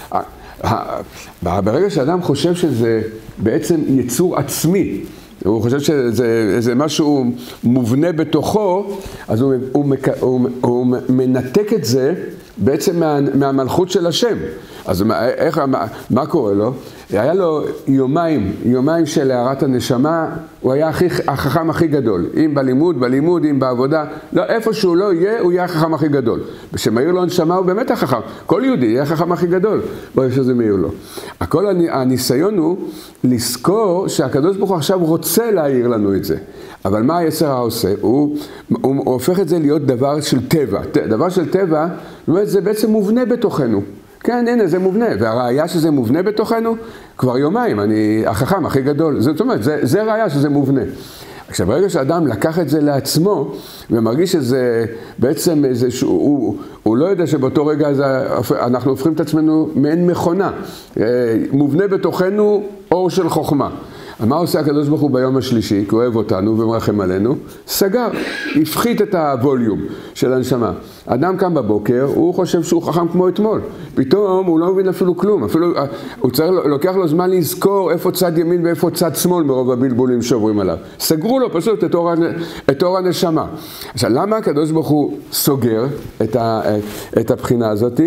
ברגע שאדם חושב שזה בעצם יצור עצמי, הוא חושב שזה משהו מובנה בתוכו, אז הוא, הוא, הוא, הוא מנתק את זה בעצם מה, מהמלכות של השם. אז איך, מה, מה קורה לו? היה לו יומיים, יומיים של הערת הנשמה, הוא היה הכי, החכם הכי גדול. אם בלימוד, בלימוד, אם בעבודה, לא, איפה שהוא לא יהיה, הוא יהיה החכם הכי גדול. כשמאיר לו הנשמה הוא באמת החכם. כל יהודי יהיה החכם הכי גדול, ברגע שזה מאיר לו. הכל הניסיון הוא לזכור שהקדוש ברוך הוא עכשיו רוצה להעיר לנו את זה. אבל מה היצר העושה? הוא, הוא, הוא הופך את זה להיות דבר של טבע. דבר של טבע, זאת אומרת, זה בעצם מובנה בתוכנו. כן, הנה, זה מובנה, והראיה שזה מובנה בתוכנו, כבר יומיים, אני החכם הכי גדול, זאת אומרת, זה, זה ראיה שזה מובנה. עכשיו, ברגע שאדם לקח את זה לעצמו, ומרגיש שזה בעצם איזשהו, הוא, הוא לא יודע שבאותו רגע זה, אנחנו הופכים את עצמנו מעין מכונה, מובנה בתוכנו אור של חוכמה. מה עושה הקדוש ברוך הוא ביום השלישי, כי הוא אוהב אותנו ומרחם עלינו? סגר, הפחית את הווליום של הנשמה. אדם קם בבוקר, הוא חושב שהוא חכם כמו אתמול. פתאום הוא לא מבין אפילו כלום, אפילו הוא צריך, לוקח לו זמן לזכור איפה צד ימין ואיפה צד שמאל מרוב הבלבולים שעוברים עליו. סגרו לו פשוט את אור, את אור הנשמה. עכשיו, למה הקדוש ברוך הוא סוגר את, ה, את הבחינה הזאת?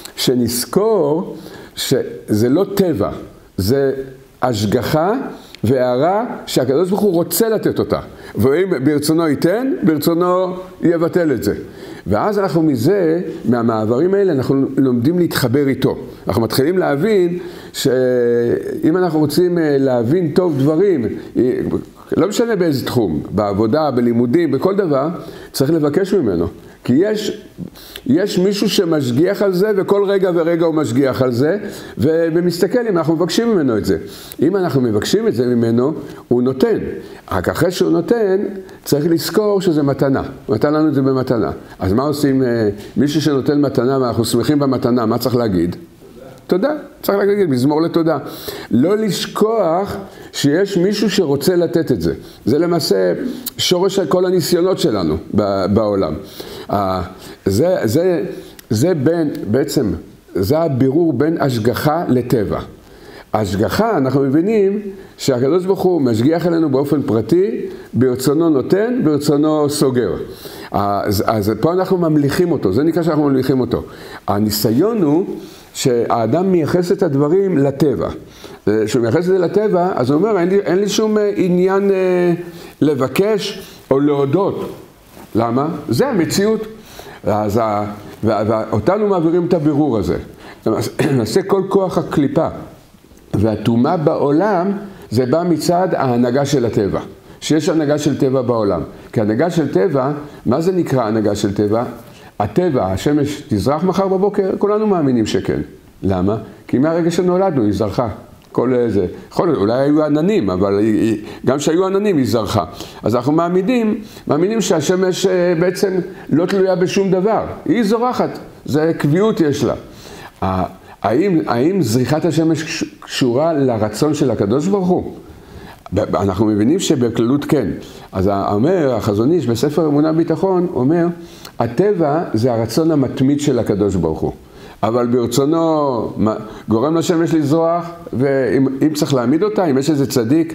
שנזכור שזה לא טבע, זה השגחה והערה שהקדוש ברוך הוא רוצה לתת אותה. ואם ברצונו ייתן, ברצונו יבטל את זה. ואז אנחנו מזה, מהמעברים האלה, אנחנו לומדים להתחבר איתו. אנחנו מתחילים להבין שאם אנחנו רוצים להבין טוב דברים, לא משנה באיזה תחום, בעבודה, בלימודים, בכל דבר, צריך לבקש ממנו. כי יש, יש מישהו שמשגיח על זה, וכל רגע ורגע הוא משגיח על זה, ומסתכל אם אנחנו מבקשים ממנו את זה. אם אנחנו מבקשים את זה ממנו, הוא נותן. רק אחרי שהוא נותן, צריך לזכור שזה מתנה. הוא נתן לנו את זה במתנה. אז מה עושים? מישהו שנותן מתנה, ואנחנו שמחים במתנה, מה צריך להגיד? תודה. צריך להגיד, מזמור לתודה. לא לשכוח שיש מישהו שרוצה לתת את זה. זה למעשה שורש כל הניסיונות שלנו בעולם. זה, זה, זה בין, בעצם, זה הבירור בין השגחה לטבע. השגחה, אנחנו מבינים שהקדוש ברוך הוא משגיח אלינו באופן פרטי, ברצונו נותן, ברצונו סוגר. אז, אז פה אנחנו ממליכים אותו, זה נקרא שאנחנו ממליכים אותו. הניסיון הוא שהאדם מייחס את הדברים לטבע. כשהוא מייחס את זה לטבע, אז הוא אומר, אין לי, אין לי שום עניין אה, לבקש או להודות. למה? זה המציאות. אז ה, ואותנו מעבירים את הבירור הזה. נעשה כל כוח הקליפה. והתאומה בעולם, זה בא מצד ההנהגה של הטבע. שיש הנהגה של טבע בעולם. כי הנהגה של טבע, מה זה נקרא הנהגה של טבע? הטבע, השמש תזרח מחר בבוקר, כולנו מאמינים שכן. למה? כי מהרגע שנולדנו היא זרחה. כל זה. יכול, אולי היו עננים, אבל גם שהיו עננים היא זרחה. אז אנחנו מאמינים, מאמינים שהשמש בעצם לא תלויה בשום דבר. היא זורחת, זה קביעות יש לה. האם, האם זריחת השמש קשורה לרצון של הקדוש ברוך הוא? אנחנו מבינים שבכללות כן. אז אומר, החזון איש בספר אמונה ביטחון, אומר, הטבע זה הרצון המתמיד של הקדוש ברוך הוא. אבל ברצונו גורם לשמש לזרוח, ואם צריך להעמיד אותה, אם יש איזה צדיק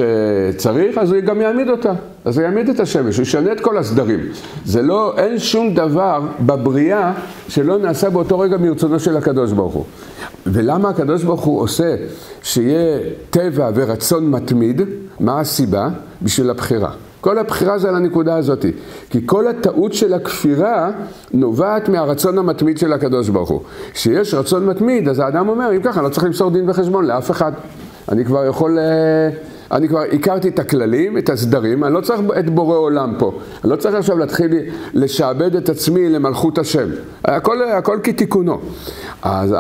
שצריך, אז הוא גם יעמיד אותה. אז הוא יעמיד את השמש, הוא ישנה את כל הסדרים. זה לא, אין שום דבר בבריאה שלא נעשה באותו רגע מרצונו של הקדוש ברוך הוא. ולמה הקדוש ברוך הוא עושה שיהיה טבע ורצון מתמיד? מה הסיבה? בשביל הבחירה. כל הבחירה זה על הנקודה הזאת. כי כל הטעות של הכפירה נובעת מהרצון המתמיד של הקדוש ברוך הוא. כשיש רצון מתמיד, אז האדם אומר, אם ככה, אני לא צריך למסור דין וחשבון לאף אחד. אני כבר יכול, אני כבר הכרתי את הכללים, את הסדרים, אני לא צריך את בורא עולם פה. אני לא צריך עכשיו להתחיל לשעבד את עצמי למלכות השם. הכל, הכל כתיקונו. אז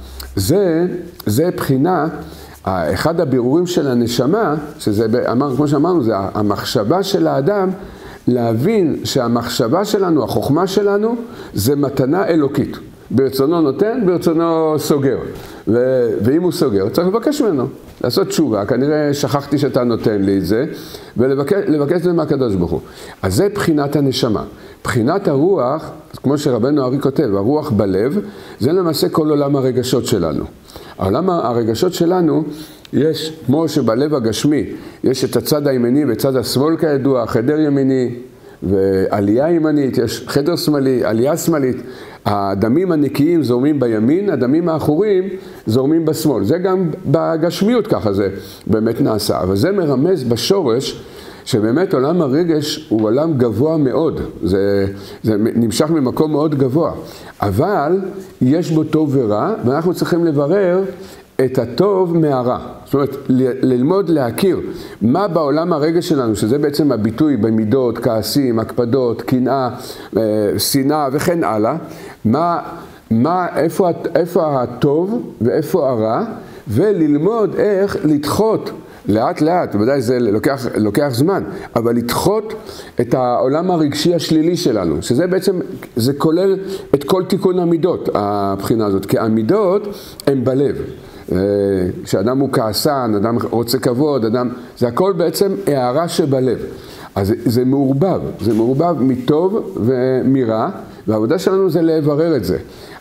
זה, זה בחינה, אחד הבירורים של הנשמה, שזה, כמו שאמרנו, זה המחשבה של האדם, להבין שהמחשבה שלנו, החוכמה שלנו, זה מתנה אלוקית. ברצונו נותן, ברצונו סוגר. ו- ואם הוא סוגר, צריך לבקש ממנו, לעשות תשובה. כנראה שכחתי שאתה נותן לי את זה, ולבקש את זה מהקדוש ברוך הוא. אז זה בחינת הנשמה. בחינת הרוח, כמו שרבנו ארי כותב, הרוח בלב, זה למעשה כל עולם הרגשות שלנו. העולם הרגשות שלנו, יש, כמו שבלב הגשמי, יש את הצד הימני וצד השמאל כידוע, חדר ימיני ועלייה ימנית, יש חדר שמאלי, עלייה שמאלית. הדמים הנקיים זורמים בימין, הדמים האחוריים זורמים בשמאל. זה גם בגשמיות ככה זה באמת נעשה. אבל זה מרמז בשורש שבאמת עולם הרגש הוא עולם גבוה מאוד. זה, זה נמשך ממקום מאוד גבוה. אבל יש בו טוב ורע, ואנחנו צריכים לברר את הטוב מהרע. זאת אומרת, ל- ללמוד להכיר מה בעולם הרגש שלנו, שזה בעצם הביטוי במידות, כעסים, הקפדות, קנאה, שנאה וכן הלאה, מה, מה, איפה, איפה הטוב ואיפה הרע, וללמוד איך לדחות לאט לאט, ודאי זה לוקח, לוקח זמן, אבל לדחות את העולם הרגשי השלילי שלנו, שזה בעצם, זה כולל את כל תיקון המידות, הבחינה הזאת, כי המידות הן בלב. כשאדם הוא כעסן, אדם רוצה כבוד, אדם, זה הכל בעצם הערה שבלב. אז זה מעורבב, זה מעורבב מטוב ומרע, והעבודה שלנו זה לברר את זה.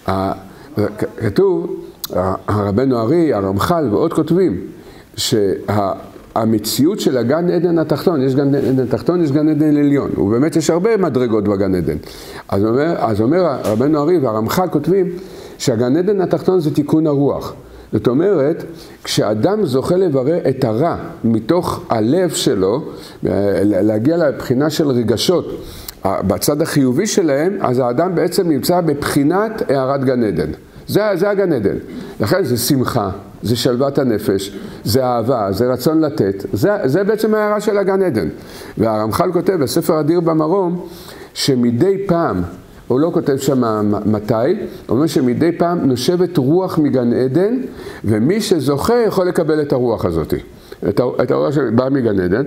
כתוב, הרבנו ארי, הרמח"ל ועוד כותבים, שהמציאות של הגן עדן התחתון, יש גן עדן תחתון, יש גן עדן עליון, ובאמת יש הרבה מדרגות בגן עדן. אז אומר, אז אומר הרבנו ארי והרמח"ל כותבים, שהגן עדן התחתון זה תיקון הרוח. זאת אומרת, כשאדם זוכה לברר את הרע מתוך הלב שלו, להגיע לבחינה של רגשות, בצד החיובי שלהם, אז האדם בעצם נמצא בבחינת הערת גן עדן. זה, זה הגן עדן. לכן זה שמחה, זה שלוות הנפש, זה אהבה, זה רצון לתת. זה, זה בעצם הערה של הגן עדן. והרמח"ל כותב בספר אדיר במרום, שמדי פעם, הוא לא כותב שם מתי, הוא אומר שמדי פעם נושבת רוח מגן עדן, ומי שזוכה יכול לקבל את הרוח הזאת. את, את הרוח שבאה מגן עדן.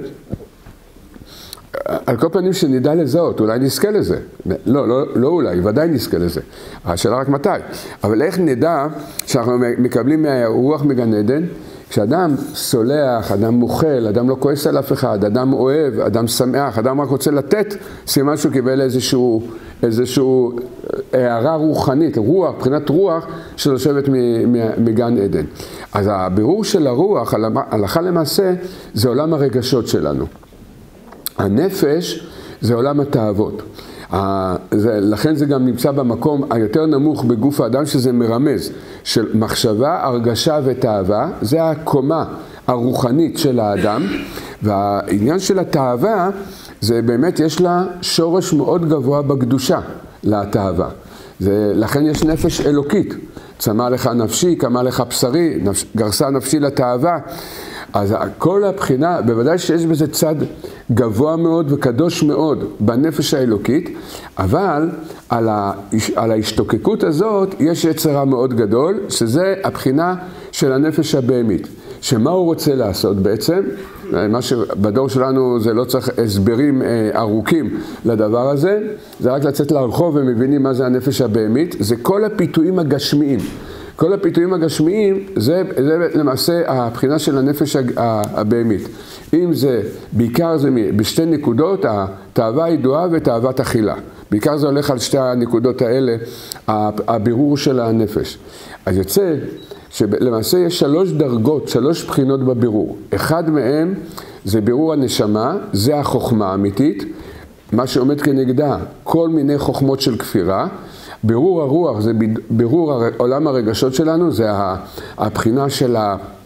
על כל פנים שנדע לזהות, אולי נזכה לזה. לא, לא, לא אולי, ודאי נזכה לזה. השאלה רק מתי. אבל איך נדע שאנחנו מקבלים רוח מגן עדן? כשאדם סולח, אדם מוכל, אדם לא כועס על אף אחד, אדם אוהב, אדם שמח, אדם רק רוצה לתת, סימן שהוא קיבל איזשהו, איזשהו הערה רוחנית, רוח, מבחינת רוח שנושבת מגן עדן. אז הבירור של הרוח, הלכה למעשה, זה עולם הרגשות שלנו. הנפש זה עולם התאוות. לכן זה גם נמצא במקום היותר נמוך בגוף האדם, שזה מרמז של מחשבה, הרגשה ותאווה. זה הקומה הרוחנית של האדם, והעניין של התאווה זה באמת יש לה שורש מאוד גבוה בקדושה לתאווה. זה, לכן יש נפש אלוקית. צמא לך נפשי, קמה לך בשרי, נפש, גרסה נפשי לתאווה. אז כל הבחינה, בוודאי שיש בזה צד גבוה מאוד וקדוש מאוד בנפש האלוקית, אבל על, ה, על ההשתוקקות הזאת יש יצרה מאוד גדול, שזה הבחינה של הנפש הבהמית. שמה הוא רוצה לעשות בעצם? מה שבדור שלנו זה לא צריך הסברים ארוכים לדבר הזה, זה רק לצאת לרחוב ומבינים מה זה הנפש הבהמית, זה כל הפיתויים הגשמיים. כל הפיתויים הגשמיים זה, זה למעשה הבחינה של הנפש הבהמית. אם זה, בעיקר זה בשתי נקודות, התאווה הידועה ותאוות אכילה. בעיקר זה הולך על שתי הנקודות האלה, הבירור של הנפש. אז יוצא שלמעשה יש שלוש דרגות, שלוש בחינות בבירור. אחד מהם זה בירור הנשמה, זה החוכמה האמיתית, מה שעומד כנגדה כל מיני חוכמות של כפירה. בירור הרוח זה בירור עולם הרגשות שלנו, זה הבחינה של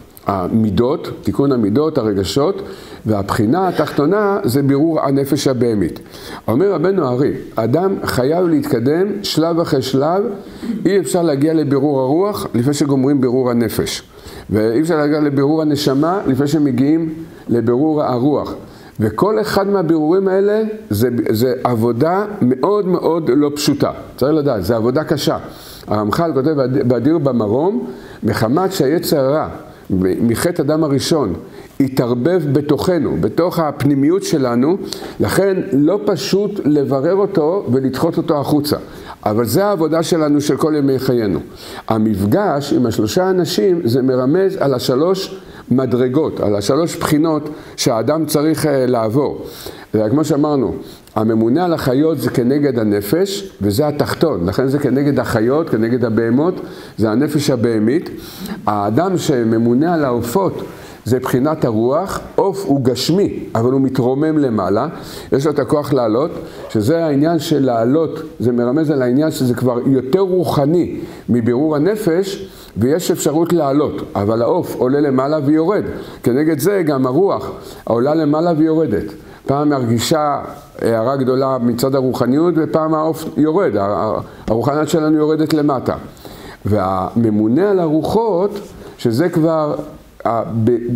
המידות, תיקון המידות, הרגשות, והבחינה התחתונה זה בירור הנפש הבהמית. אומר רבנו ארי, אדם חייב להתקדם שלב אחרי שלב, אי אפשר להגיע לבירור הרוח לפני שגומרים בירור הנפש. ואי אפשר להגיע לבירור הנשמה לפני שמגיעים לבירור הרוח. וכל אחד מהבירורים האלה זה, זה עבודה מאוד מאוד לא פשוטה. צריך לדעת, זה עבודה קשה. הרמח"ל כותב באדיר במרום, מחמת שהיצר הרע, מחטא אדם הראשון, התערבב בתוכנו, בתוך הפנימיות שלנו, לכן לא פשוט לברר אותו ולדחות אותו החוצה. אבל זה העבודה שלנו של כל ימי חיינו. המפגש עם השלושה אנשים זה מרמז על השלוש מדרגות, על השלוש בחינות שהאדם צריך לעבור. וכמו שאמרנו, הממונה על החיות זה כנגד הנפש, וזה התחתון, לכן זה כנגד החיות, כנגד הבהמות, זה הנפש הבהמית. האדם שממונה על העופות, זה בחינת הרוח, עוף הוא גשמי, אבל הוא מתרומם למעלה, יש לו את הכוח לעלות, שזה העניין של לעלות, זה מרמז על העניין שזה כבר יותר רוחני מבירור הנפש, ויש אפשרות לעלות, אבל העוף עולה למעלה ויורד, כנגד זה גם הרוח עולה למעלה ויורדת. פעם מרגישה הערה גדולה מצד הרוחניות, ופעם העוף יורד, הרוחניות שלנו יורדת למטה. והממונה על הרוחות, שזה כבר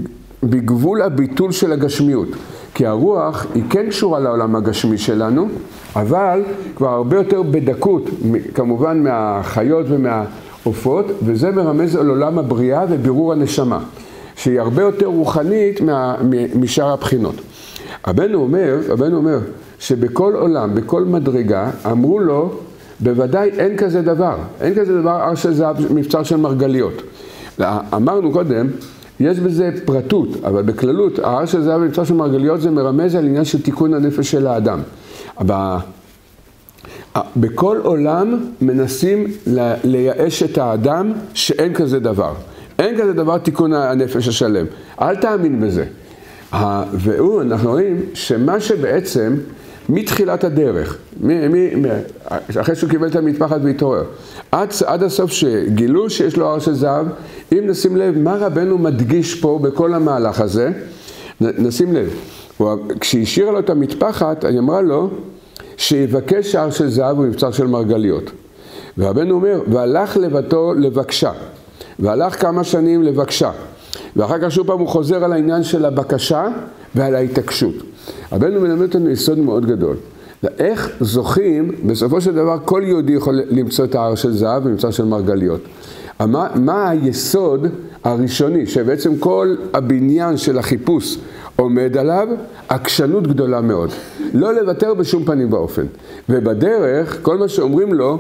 בגבול הביטול של הגשמיות. כי הרוח היא כן קשורה לעולם הגשמי שלנו, אבל כבר הרבה יותר בדקות, כמובן מהחיות ומהעופות, וזה מרמז על עולם הבריאה ובירור הנשמה, שהיא הרבה יותר רוחנית מה, משאר הבחינות. רבנו אומר, רבנו אומר שבכל עולם, בכל מדרגה, אמרו לו, בוודאי אין כזה דבר, אין כזה דבר הר של זהב, מבצר של מרגליות. אמרנו קודם, יש בזה פרטות, אבל בכללות, ההר של זהב מבצר של מרגליות זה מרמז על עניין של תיקון הנפש של האדם. אבל בכל עולם מנסים לייאש את האדם שאין כזה דבר. אין כזה דבר תיקון הנפש השלם. אל תאמין בזה. והוא, אנחנו רואים שמה שבעצם מתחילת הדרך, מ, מ, מ, אחרי שהוא קיבל את המטפחת והתעורר, עד, עד הסוף שגילו שיש לו הר של זהב, אם נשים לב מה רבנו מדגיש פה בכל המהלך הזה, נשים לב, כשהשאירה לו את המטפחת, היא אמרה לו שיבקש הר של זהב ומבצר של מרגליות. ורבנו אומר, והלך לבתו לבקשה, והלך כמה שנים לבקשה, ואחר כך שוב פעם הוא חוזר על העניין של הבקשה ועל ההתעקשות. רבנו מלמד אותנו יסוד מאוד גדול. איך זוכים, בסופו של דבר כל יהודי יכול למצוא את ההר של זהב ומבצר של מרגליות. מה, מה היסוד הראשוני שבעצם כל הבניין של החיפוש עומד עליו? עקשנות גדולה מאוד. לא לוותר בשום פנים ואופן. ובדרך, כל מה שאומרים לו,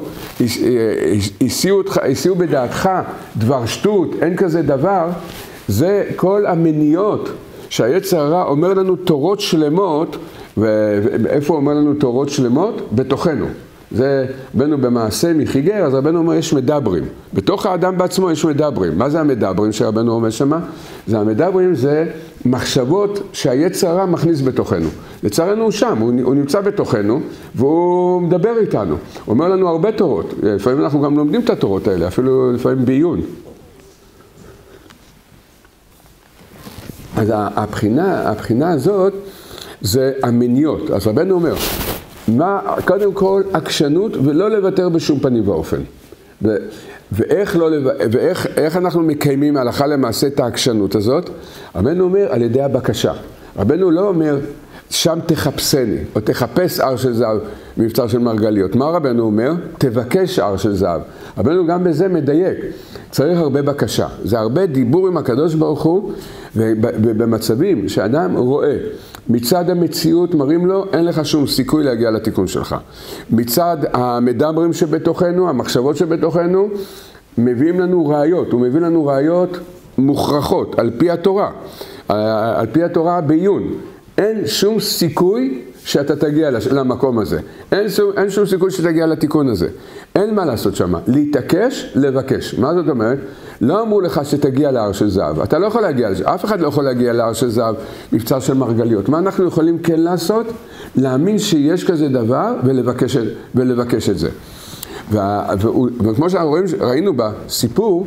הסיעו בדעתך דבר שטות, אין כזה דבר, זה כל המניעות שהיצר הרע אומר לנו תורות שלמות, ואיפה אומר לנו תורות שלמות? בתוכנו. זה רבנו במעשה מחיגר, אז רבנו אומר יש מדברים. בתוך האדם בעצמו יש מדברים. מה זה המדברים שרבנו אומר שמה? זה המדברים, זה מחשבות שהיצר הרע מכניס בתוכנו. לצערנו הוא שם, הוא, הוא נמצא בתוכנו, והוא מדבר איתנו. הוא אומר לנו הרבה תורות. לפעמים אנחנו גם לומדים את התורות האלה, אפילו לפעמים בעיון. אז הבחינה, הבחינה הזאת זה המניות. אז רבנו אומר, מה, קודם כל, עקשנות ולא לוותר בשום פנים ואופן. ו, ואיך, לא, ואיך איך אנחנו מקיימים הלכה למעשה את העקשנות הזאת? רבנו אומר, על ידי הבקשה. רבנו לא אומר, שם תחפשני, או תחפש הר של זהב, מבצר של מרגליות. מה רבנו אומר? תבקש הר של זהב. רבנו גם בזה מדייק. צריך הרבה בקשה. זה הרבה דיבור עם הקדוש ברוך הוא, ובמצבים שאדם רואה, מצד המציאות מראים לו, אין לך שום סיכוי להגיע לתיקון שלך. מצד המדברים שבתוכנו, המחשבות שבתוכנו, מביאים לנו ראיות. הוא מביא לנו ראיות מוכרחות, על פי התורה. על פי התורה בעיון. אין שום סיכוי שאתה תגיע למקום הזה. אין שום, אין שום סיכוי שתגיע לתיקון הזה. אין מה לעשות שם. להתעקש, לבקש. מה זאת אומרת? לא אמרו לך שתגיע להר של זהב. אתה לא יכול להגיע לזה. אף אחד לא יכול להגיע להר של זהב, מבצר של מרגליות. מה אנחנו יכולים כן לעשות? להאמין שיש כזה דבר ולבקש, ולבקש את זה. וכמו שראינו בסיפור,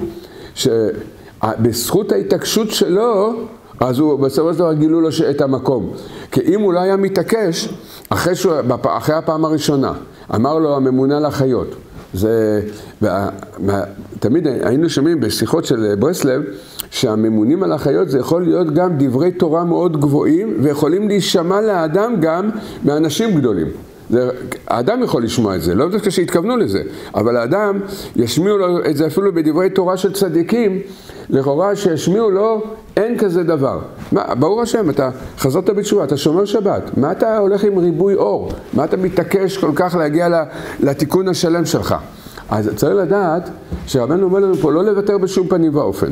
שבזכות ההתעקשות שלו, אז הוא בסופו של דבר גילו לו את המקום. כי אם הוא לא היה מתעקש, אחרי, שהוא, אחרי הפעם הראשונה, אמר לו הממונה לחיות. זה, תמיד היינו שומעים בשיחות של ברסלב, שהממונים על החיות זה יכול להיות גם דברי תורה מאוד גבוהים, ויכולים להישמע לאדם גם מאנשים גדולים. זה, האדם יכול לשמוע את זה, לא דווקא שהתכוונו לזה, אבל האדם ישמיעו לו את זה אפילו בדברי תורה של צדיקים, לכאורה שישמיעו לו, אין כזה דבר. מה, ברור השם, אתה חזרת בתשובה, אתה שומר שבת, מה אתה הולך עם ריבוי אור? מה אתה מתעקש כל כך להגיע לתיקון השלם שלך? אז צריך לדעת שרבנו אומר לנו פה לא לוותר בשום פנים ואופן.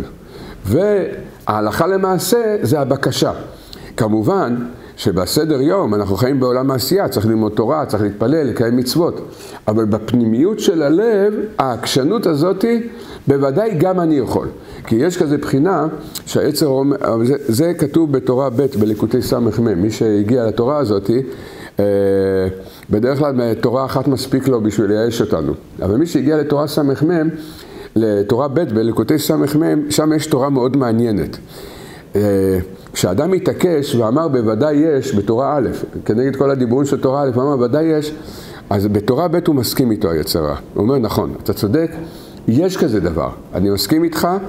וההלכה למעשה זה הבקשה. כמובן שבסדר יום אנחנו חיים בעולם העשייה, צריך ללמוד תורה, צריך להתפלל, לקיים מצוות. אבל בפנימיות של הלב, העקשנות הזאת, בוודאי גם אני יכול. כי יש כזה בחינה שהיצר אומר, זה, זה כתוב בתורה ב' בליקוטי סמך מ', מי שהגיע לתורה הזאת, אה, בדרך כלל תורה אחת מספיק לו בשביל לייאש אותנו. אבל מי שהגיע לתורה סמך מ', לתורה ב' בליקוטי סמך מ', שם יש תורה מאוד מעניינת. אה, כשאדם מתעקש ואמר בוודאי יש, בתורה א', כנגד כל הדיבורים של תורה א', אמר בוודאי יש, אז בתורה ב' הוא מסכים איתו היצר הרע. הוא אומר נכון, אתה צודק, יש כזה דבר, אני מסכים איתך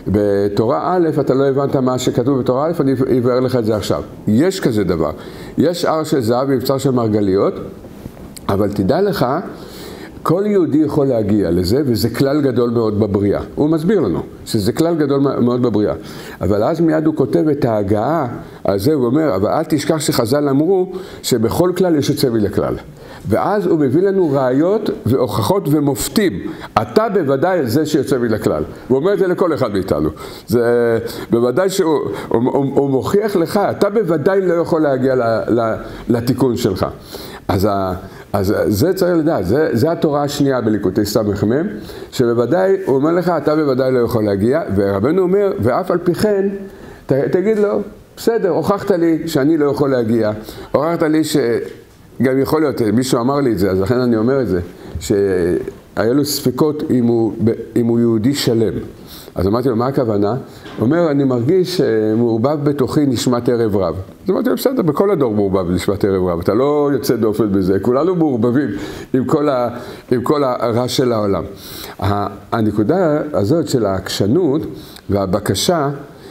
בתורה א', אתה לא הבנת מה שכתוב בתורה א', אני אבאר לך את זה עכשיו. יש כזה דבר. יש הר של זהב ומבצר של מרגליות, אבל תדע לך, כל יהודי יכול להגיע לזה, וזה כלל גדול מאוד בבריאה. הוא מסביר לנו שזה כלל גדול מאוד בבריאה. אבל אז מיד הוא כותב את ההגעה על זה, הוא אומר, אבל אל תשכח שחז"ל אמרו שבכל כלל יש יוצא מן הכלל. ואז הוא מביא לנו ראיות והוכחות ומופתים. אתה בוודאי זה שיוצא מן הכלל. הוא אומר את זה לכל אחד מאיתנו. זה בוודאי שהוא הוא, הוא, הוא מוכיח לך, אתה בוודאי לא יכול להגיע ל, ל, לתיקון שלך. אז ה... אז זה צריך לדעת, זה, זה התורה השנייה בליקוטי סמ"ם, שבוודאי, הוא אומר לך, אתה בוודאי לא יכול להגיע, ורבנו אומר, ואף על פי כן, ת, תגיד לו, בסדר, הוכחת לי שאני לא יכול להגיע, הוכחת לי שגם יכול להיות, מישהו אמר לי את זה, אז לכן אני אומר את זה, שהיה לו ספקות אם הוא, אם הוא יהודי שלם. אז אמרתי לו, מה הכוונה? הוא אומר, אני מרגיש שמעורבב בתוכי נשמת ערב רב. אז אמרתי לו, בסדר, בכל הדור מעורבב נשמת ערב רב. אתה לא יוצא דופן בזה, כולנו מעורבבים עם כל, ה, עם כל הרע של העולם. הנקודה הזאת של העקשנות והבקשה,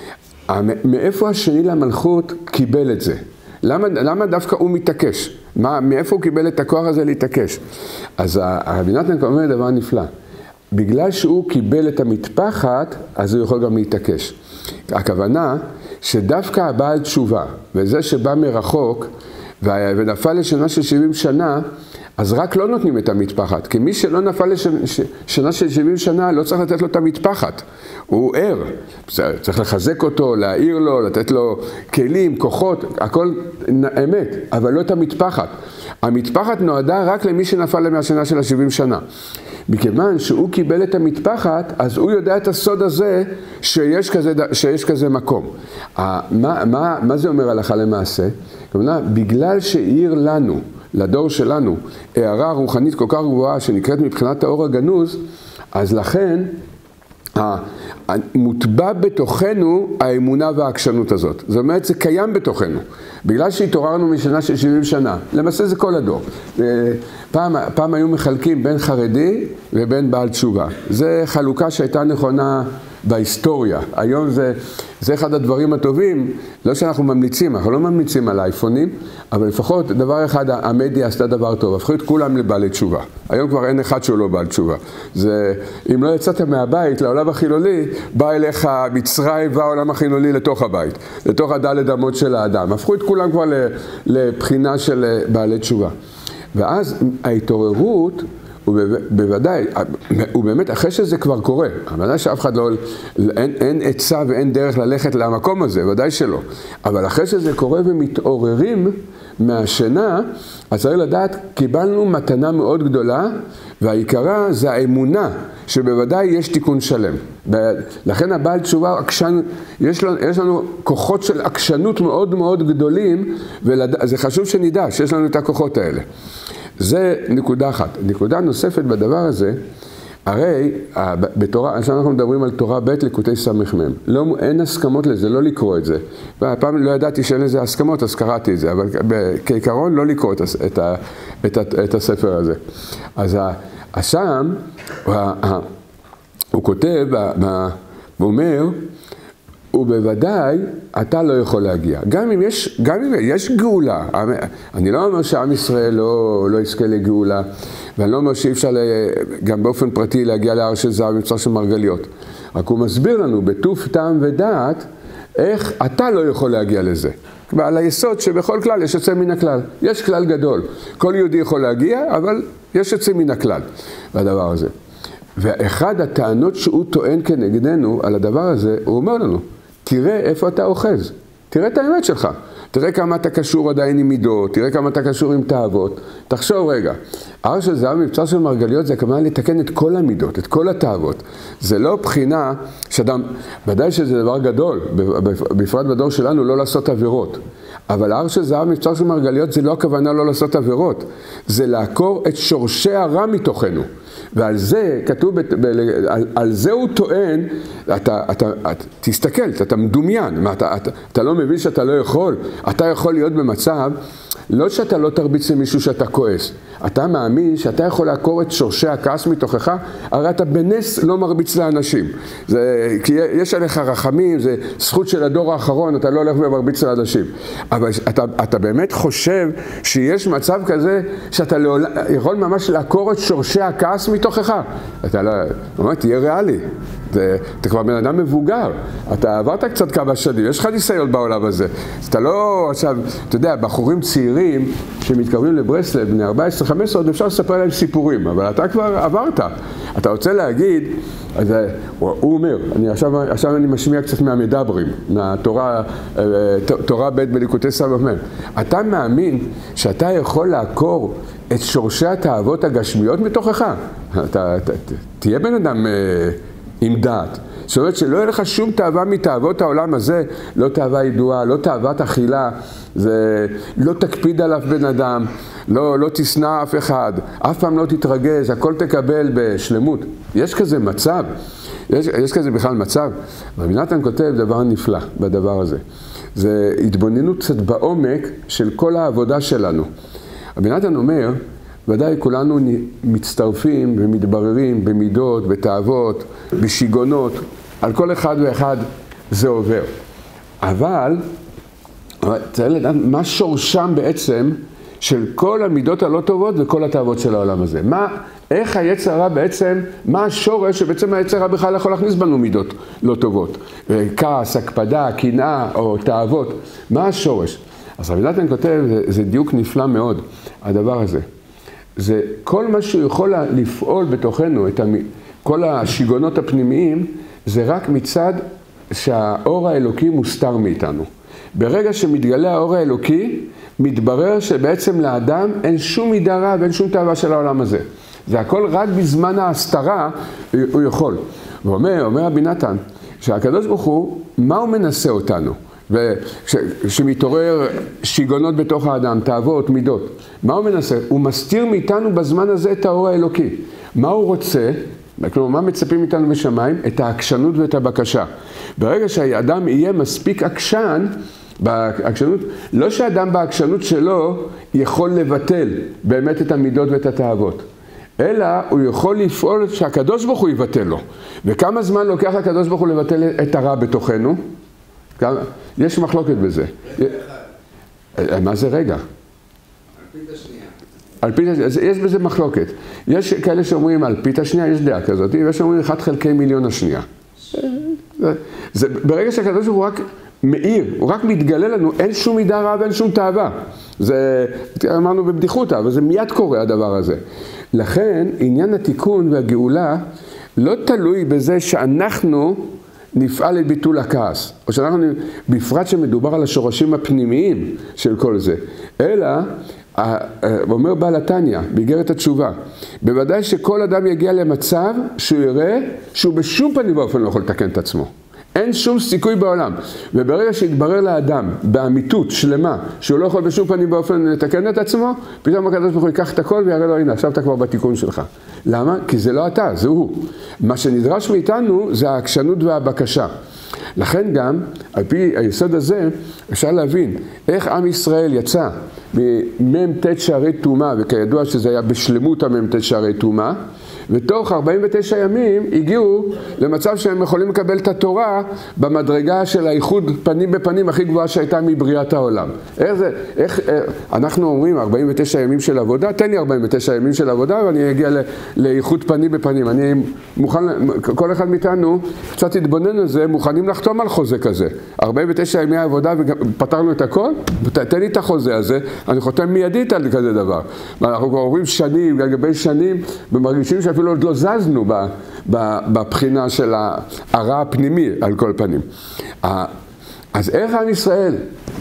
מאיפה השני למלכות קיבל את זה? למה, למה דווקא הוא מתעקש? מה, מאיפה הוא קיבל את הכוח הזה להתעקש? אז הרבי נתן אומר דבר נפלא. בגלל שהוא קיבל את המטפחת, אז הוא יכול גם להתעקש. הכוונה שדווקא הבעל תשובה, וזה שבא מרחוק, ונפל לשנה של שבעים שנה, אז רק לא נותנים את המטפחת. כי מי שלא נפל לשנה של שבעים שנה, לא צריך לתת לו את המטפחת. הוא ער. צריך לחזק אותו, להעיר לו, לתת לו כלים, כוחות, הכל אמת, אבל לא את המטפחת. המטפחת נועדה רק למי שנפל מהשנה של ה-שבעים שנה. מכיוון שהוא קיבל את המטפחת, אז הוא יודע את הסוד הזה שיש כזה, שיש כזה מקום. מה, מה, מה זה אומר הלכה למעשה? כלומר, בגלל שהעיר לנו, לדור שלנו, הערה רוחנית כל כך גבוהה שנקראת מבחינת האור הגנוז, אז לכן מוטבע בתוכנו האמונה והעקשנות הזאת. זאת אומרת, זה קיים בתוכנו. בגלל שהתעוררנו משנה של שבעים שנה. למעשה זה כל הדור. פעם, פעם היו מחלקים בין חרדי ובין בעל תשובה. זה חלוקה שהייתה נכונה בהיסטוריה. היום זה, זה אחד הדברים הטובים, לא שאנחנו ממליצים, אנחנו לא ממליצים על האייפונים, אבל לפחות דבר אחד, המדיה עשתה דבר טוב, הפכו את כולם לבעלי תשובה. היום כבר אין אחד שהוא לא בעל תשובה. זה, אם לא יצאת מהבית לעולם החילוני, בא אליך מצרים והעולם החילוני לתוך הבית, לתוך הדלת אמות של האדם. הפכו את כולם כבר לבחינה של בעלי תשובה. ואז ההתעוררות, ובוודאי, ובאמת אחרי שזה כבר קורה, אבל שאף אחד לא, אין, אין עצה ואין דרך ללכת למקום הזה, ודאי שלא. אבל אחרי שזה קורה ומתעוררים מהשינה, אז צריך לדעת, קיבלנו מתנה מאוד גדולה, והעיקרה זה האמונה, שבוודאי יש תיקון שלם. לכן הבעל תשובה, עקשן, יש לנו, יש לנו כוחות של עקשנות מאוד מאוד גדולים, וזה חשוב שנדע שיש לנו את הכוחות האלה. זה נקודה אחת. נקודה נוספת בדבר הזה, הרי בתורה, עכשיו אנחנו מדברים על תורה ב' ליקוטי סמ"ם. לא, אין הסכמות לזה, לא לקרוא את זה. והפעם לא ידעתי שאין לזה הסכמות, אז קראתי את זה, אבל כעיקרון לא לקרוא את, את, את, את הספר הזה. אז השם, הוא, הוא כותב, הוא אומר, ובוודאי אתה לא יכול להגיע. גם אם יש, גם אם יש גאולה, אני לא אומר שעם ישראל לא, לא יזכה לגאולה, ואני לא אומר שאי אפשר גם באופן פרטי להגיע להר של זהב מבצר של מרגליות. רק הוא מסביר לנו בטוב טעם ודעת, איך אתה לא יכול להגיע לזה. ועל היסוד שבכל כלל יש יוצא מן הכלל. יש כלל גדול. כל יהודי יכול להגיע, אבל יש יוצא מן הכלל בדבר הזה. ואחד הטענות שהוא טוען כנגדנו על הדבר הזה, הוא אומר לנו, תראה איפה אתה אוחז, תראה את האמת שלך, תראה כמה אתה קשור עדיין עם מידות, תראה כמה אתה קשור עם תאוות, תחשוב רגע, הר של זהב מבצר של מרגליות זה הכוונה לתקן את כל המידות, את כל התאוות, זה לא בחינה שאדם, ודאי שזה דבר גדול, בפרט בדור שלנו לא לעשות עבירות, אבל הר של זהב מבצר של מרגליות זה לא הכוונה לא לעשות עבירות, זה לעקור את שורשי הרע מתוכנו, ועל זה כתוב, על, על זה הוא טוען, אתה, אתה, אתה, תסתכל, אתה מדומיין, מה, אתה, אתה, אתה לא מבין שאתה לא יכול, אתה יכול להיות במצב, לא שאתה לא תרביץ למישהו שאתה כועס, אתה מאמין שאתה יכול לעקור את שורשי הכעס מתוכך, הרי אתה בנס לא מרביץ לאנשים, זה, כי יש עליך רחמים, זה זכות של הדור האחרון, אתה לא הולך ומרביץ לאנשים, אבל אתה, אתה באמת חושב שיש מצב כזה שאתה לא, יכול ממש לעקור את שורשי הכעס מתוכך, אתה לא, באמת, תהיה ריאלי, זה, אתה כבר בן אדם מבוגר, אתה עברת קצת כמה שנים, יש לך ניסיון בעולם הזה, אתה לא, עכשיו, אתה יודע, בחורים צעירים שמתקרבים לברסלב, בני ארבע עשרה חמש עשרה, עוד אפשר לספר להם סיפורים, אבל אתה כבר עברת, אתה רוצה להגיד, אז הוא אומר, אני עכשיו, עכשיו אני משמיע קצת מהמדברים, מהתורה, תורה ב' בליקוטי סמ"ם, אתה מאמין שאתה יכול לעקור את שורשי התאוות הגשמיות מתוכך? אתה, אתה, תהיה בן אדם עם דעת. זאת אומרת שלא יהיה לך שום תאווה מתאוות העולם הזה, לא תאווה ידועה, לא תאוות אכילה, זה לא תקפיד עליו בן אדם, לא, לא תשנא אף אחד, אף פעם לא תתרגז, הכל תקבל בשלמות. יש כזה מצב, יש, יש כזה בכלל מצב. רבי נתן כותב דבר נפלא בדבר הזה. זה התבוננות קצת בעומק של כל העבודה שלנו. רבי נתן אומר, ודאי כולנו מצטרפים ומתבררים במידות, בתאוות, בשיגונות, על כל אחד ואחד זה עובר. אבל, צריך לדעת מה שורשם בעצם של כל המידות הלא טובות וכל התאוות של העולם הזה. מה, איך היצר הרע בעצם, מה השורש שבעצם היצר הרע בכלל יכול להכניס בנו מידות לא טובות? כעס, הקפדה, קנאה או תאוות, מה השורש? אז רבי נתן כותב, זה דיוק נפלא מאוד, הדבר הזה. זה כל מה שהוא יכול לפעול בתוכנו, את המ... כל השיגונות הפנימיים, זה רק מצד שהאור האלוקי מוסתר מאיתנו. ברגע שמתגלה האור האלוקי, מתברר שבעצם לאדם אין שום מידה רע ואין שום תאווה של העולם הזה. זה הכל רק בזמן ההסתרה הוא יכול. ואומר, אומר רבי נתן, שהקדוש ברוך הוא, מה הוא מנסה אותנו? וכשמתעורר שיגונות בתוך האדם, תאוות, מידות, מה הוא מנסה? הוא מסתיר מאיתנו בזמן הזה את האור האלוקי. מה הוא רוצה? כלומר, מה מצפים מאיתנו בשמיים? את העקשנות ואת הבקשה. ברגע שהאדם יהיה מספיק עקשן, בעקשנות, לא שהאדם בעקשנות שלו יכול לבטל באמת את המידות ואת התאוות, אלא הוא יכול לפעול שהקדוש ברוך הוא יבטל לו. וכמה זמן לוקח הקדוש ברוך הוא לבטל את הרע בתוכנו? יש מחלוקת בזה. מה זה רגע? אלפית השנייה. אלפית השנייה, יש בזה מחלוקת. יש כאלה שאומרים אלפית השנייה, יש דעה כזאת, ויש שאומרים אחד חלקי מיליון השנייה. זה, ברגע שהקדוש הוא רק מאיר, הוא רק מתגלה לנו, אין שום מידה רעה ואין שום תאווה. זה, אמרנו בבדיחותא, אבל זה מיד קורה הדבר הזה. לכן, עניין התיקון והגאולה לא תלוי בזה שאנחנו נפעל את ביטול הכעס, או שאנחנו, בפרט שמדובר על השורשים הפנימיים של כל זה, אלא, אומר בעל התניא, באיגרת התשובה, בוודאי שכל אדם יגיע למצב שהוא יראה שהוא בשום פנים ואופן לא יכול לתקן את עצמו. אין שום סיכוי בעולם. וברגע שהתברר לאדם באמיתות שלמה שהוא לא יכול בשום פנים באופן לתקן את עצמו, פתאום הקדוש ברוך הוא ייקח את הכל ויראה לו, הנה, עכשיו אתה כבר בתיקון שלך. למה? כי זה לא אתה, זה הוא. מה שנדרש מאיתנו זה העקשנות והבקשה. לכן גם, על פי היסוד הזה, אפשר להבין איך עם ישראל יצא ממ"ט שערי טומאה, וכידוע שזה היה בשלמות המ"ט שערי טומאה, ותוך ארבעים ותשעה ימים הגיעו למצב שהם יכולים לקבל את התורה במדרגה של האיחוד פנים בפנים הכי גבוהה שהייתה מבריאת העולם. איך זה, איך, אנחנו אומרים ארבעים ותשעה ימים של עבודה, תן לי ארבעים ותשעה ימים של עבודה ואני אגיע לאיחוד פנים בפנים. אני מוכן, כל אחד מאיתנו קצת התבונן על זה, מוכנים לחתום על חוזה כזה. ארבעים ותשעה ימי העבודה ופתרנו את הכל, תן לי את החוזה הזה, אני חותם מיידית על כזה דבר. אנחנו כבר אומרים שנים, לגבי שנים, ומרגישים שאפילו עוד לא זזנו בבחינה של הרע הפנימי על כל פנים. אז איך עם ישראל?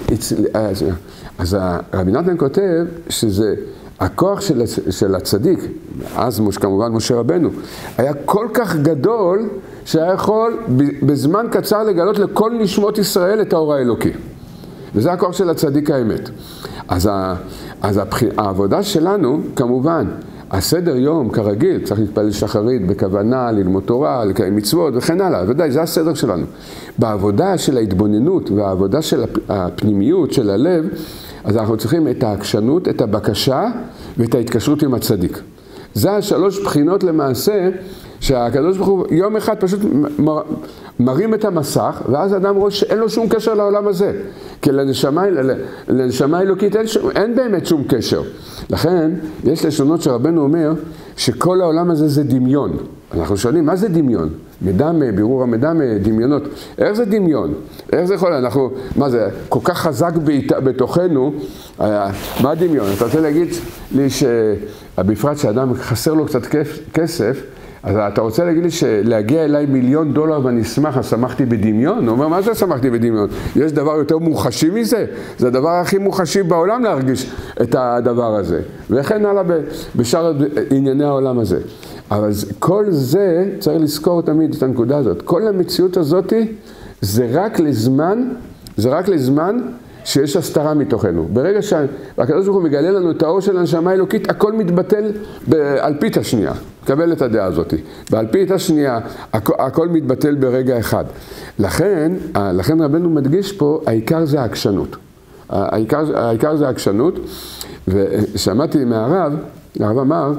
אז רבי נתן כותב שזה הכוח של, של הצדיק, אז כמובן משה רבנו, היה כל כך גדול שהיה יכול בזמן קצר לגלות לכל נשמות ישראל את האור האלוקי. וזה הכוח של הצדיק האמת. אז, ה, אז הבח, העבודה שלנו, כמובן, הסדר יום כרגיל, צריך להתפלל שחרית בכוונה, ללמוד תורה, לקיים מצוות וכן הלאה, ודאי, זה הסדר שלנו. בעבודה של ההתבוננות והעבודה של הפנימיות של הלב, אז אנחנו צריכים את העקשנות, את הבקשה ואת ההתקשרות עם הצדיק. זה השלוש בחינות למעשה, שהקדוש ברוך הוא יום אחד פשוט מר, מרים את המסך, ואז אדם רואה שאין לו שום קשר לעולם הזה. כי לנשמה, לנשמה אלוקית אין, אין באמת שום קשר. לכן, יש לשונות שרבנו אומר, שכל העולם הזה זה דמיון. אנחנו שואלים, מה זה דמיון? מדמה, בירור המדמה, דמיונות. איך זה דמיון? איך זה יכול? אנחנו, מה זה, כל כך חזק בתוכנו, מה הדמיון? אתה רוצה להגיד לי שבפרט שאדם חסר לו קצת כסף, אז אתה רוצה להגיד לי שלהגיע אליי מיליון דולר ואני אשמח, אז שמחתי בדמיון? הוא אומר, מה זה שמחתי בדמיון? יש דבר יותר מוחשי מזה? זה הדבר הכי מוחשי בעולם להרגיש את הדבר הזה. וכן הלאה בשאר ענייני העולם הזה. אבל כל זה, צריך לזכור תמיד את הנקודה הזאת. כל המציאות הזאת זה רק לזמן, זה רק לזמן שיש הסתרה מתוכנו. ברגע שהקדוש ברוך הוא מגלה לנו את האור של הנשמה האלוקית, הכל מתבטל באלפית השנייה. קבל את הדעה הזאת. באלפית השנייה, הכל, הכל מתבטל ברגע אחד. לכן, לכן רבנו מדגיש פה, העיקר זה העקשנות. העיקר, העיקר זה העקשנות, ושמעתי מהרב, הרב אמר,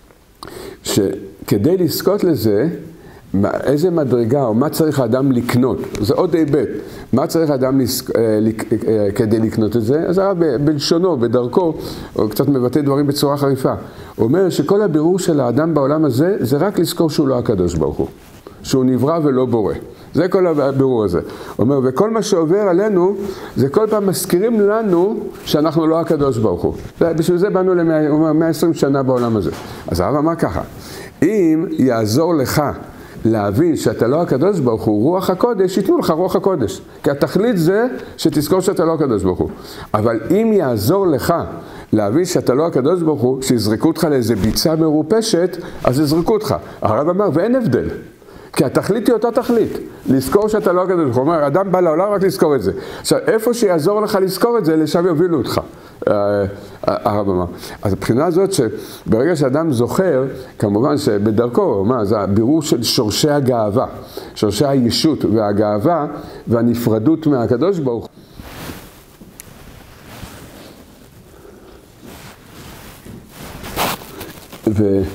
שכדי לזכות לזה, איזה מדרגה או מה צריך האדם לקנות, זה עוד היבט, מה צריך האדם לסק... כדי לקנות את זה, אז הרב בלשונו, בדרכו, הוא קצת מבטא דברים בצורה חריפה, הוא אומר שכל הבירור של האדם בעולם הזה, זה רק לזכור שהוא לא הקדוש ברוך הוא, שהוא נברא ולא בורא. זה כל הבירור הזה. הוא אומר, וכל מה שעובר עלינו, זה כל פעם מזכירים לנו שאנחנו לא הקדוש ברוך הוא. בשביל זה באנו ל-מאה ועשרים שנה בעולם הזה. אז הרב אמר ככה, אם יעזור לך להבין שאתה לא הקדוש ברוך הוא, רוח הקודש, ייתנו לך רוח הקודש. כי התכלית זה שתזכור שאתה לא הקדוש ברוך הוא. אבל אם יעזור לך להבין שאתה לא הקדוש ברוך הוא, שיזרקו אותך לאיזה ביצה מרופשת, אז יזרקו אותך. הרב אמר, ואין הבדל. כי התכלית היא אותה תכלית, לזכור שאתה לא הקדוש ברוך הוא. אומר, אדם בא לעולם רק לזכור את זה. עכשיו, איפה שיעזור לך לזכור את זה, לשם יובילו אותך. הרב אמר. אז הבחינה הזאת שברגע שאדם זוכר, כמובן שבדרכו, מה, זה הבירור של שורשי הגאווה, שורשי הישות והגאווה והנפרדות מהקדוש ברוך הוא.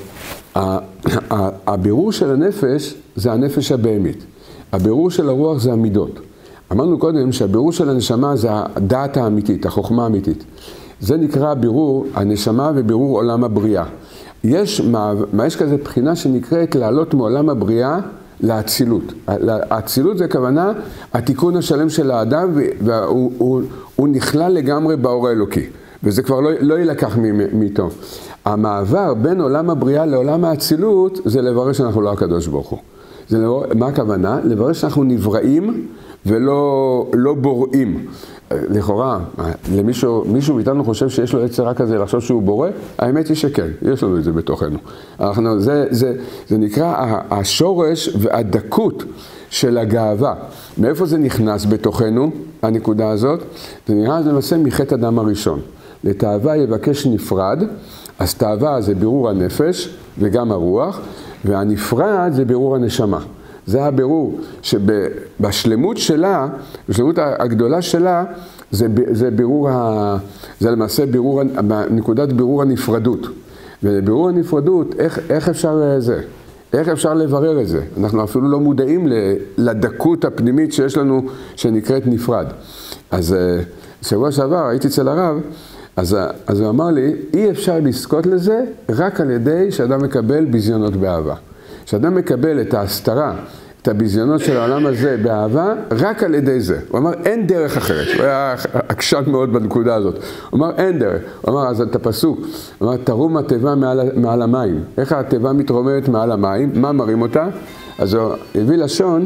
והבירור של הנפש זה הנפש הבהמית. הבירור של הרוח זה המידות. אמרנו קודם שהבירור של הנשמה זה הדעת האמיתית, החוכמה האמיתית. זה נקרא בירור הנשמה ובירור עולם הבריאה. יש, מה, יש כזה בחינה שנקראת לעלות מעולם הבריאה לאצילות. האצילות זה כוונה התיקון השלם של האדם, והוא הוא, הוא נכלל לגמרי באור האלוקי. וזה כבר לא, לא ילקח מאיתו. המעבר בין עולם הבריאה לעולם האצילות זה לברר שאנחנו לא הקדוש ברוך הוא. זה לברר, מה הכוונה? לברר שאנחנו נבראים ולא לא בוראים. לכאורה, למישהו, מישהו מאיתנו חושב שיש לו יצר רק כזה לחשוב שהוא בורא? האמת היא שכן, יש לנו את זה בתוכנו. אנחנו, זה, זה, זה נקרא השורש והדקות של הגאווה. מאיפה זה נכנס בתוכנו, הנקודה הזאת? זה נראה למעשה מחטא אדם הראשון. לתאווה יבקש נפרד, אז תאווה זה בירור הנפש וגם הרוח, והנפרד זה בירור הנשמה. זה הבירור שבשלמות שלה, בשלמות הגדולה שלה, זה, זה בירור, ה, זה למעשה בירור, נקודת בירור הנפרדות. ובירור הנפרדות, איך, איך אפשר זה? איך אפשר לברר את זה? אנחנו אפילו לא מודעים לדקות הפנימית שיש לנו, שנקראת נפרד. אז שבוע שעבר הייתי אצל הרב, אז, אז הוא אמר לי, אי אפשר לזכות לזה רק על ידי שאדם מקבל ביזיונות באהבה. שאדם מקבל את ההסתרה, את הביזיונות של העולם הזה באהבה, רק על ידי זה. הוא אמר, אין דרך אחרת. הוא היה עקשן מאוד בנקודה הזאת. הוא אמר, אין דרך. הוא אמר, אז את הפסוק, הוא אמר, תרום התיבה מעל, מעל המים. איך התיבה מתרוממת מעל המים? מה מרים אותה? אז הוא הביא לשון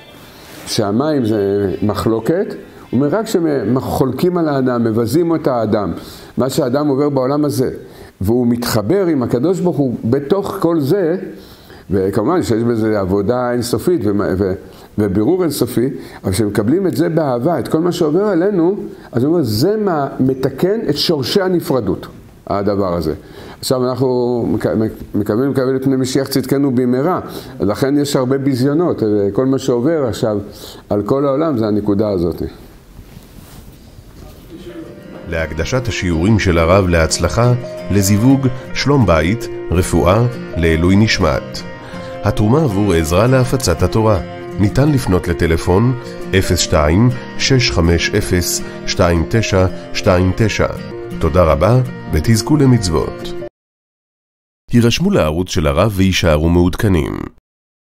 שהמים זה מחלוקת, הוא אומר, רק שחולקים על האדם, מבזים את האדם, מה שהאדם עובר בעולם הזה, והוא מתחבר עם הקדוש ברוך הוא בתוך כל זה, וכמובן שיש בזה עבודה אינסופית ובירור אינסופי, אבל כשמקבלים את זה באהבה, את כל מה שעובר עלינו, אז הוא אומר, זה מה מתקן את שורשי הנפרדות, הדבר הזה. עכשיו אנחנו מקווים לקבל את פני משיח צדקנו במהרה, לכן יש הרבה ביזיונות, כל מה שעובר עכשיו על כל העולם זה הנקודה הזאת. להקדשת השיעורים של הרב להצלחה, לזיווג, שלום בית, רפואה, לעילוי נשמת. התרומה עבור עזרה להפצת התורה. ניתן לפנות לטלפון אפס שתיים שש חמש אפס שתיים תשע שתיים תשע. תודה רבה ותזכו למצוות. הירשמו לערוץ של הרב וישארו מעודכנים.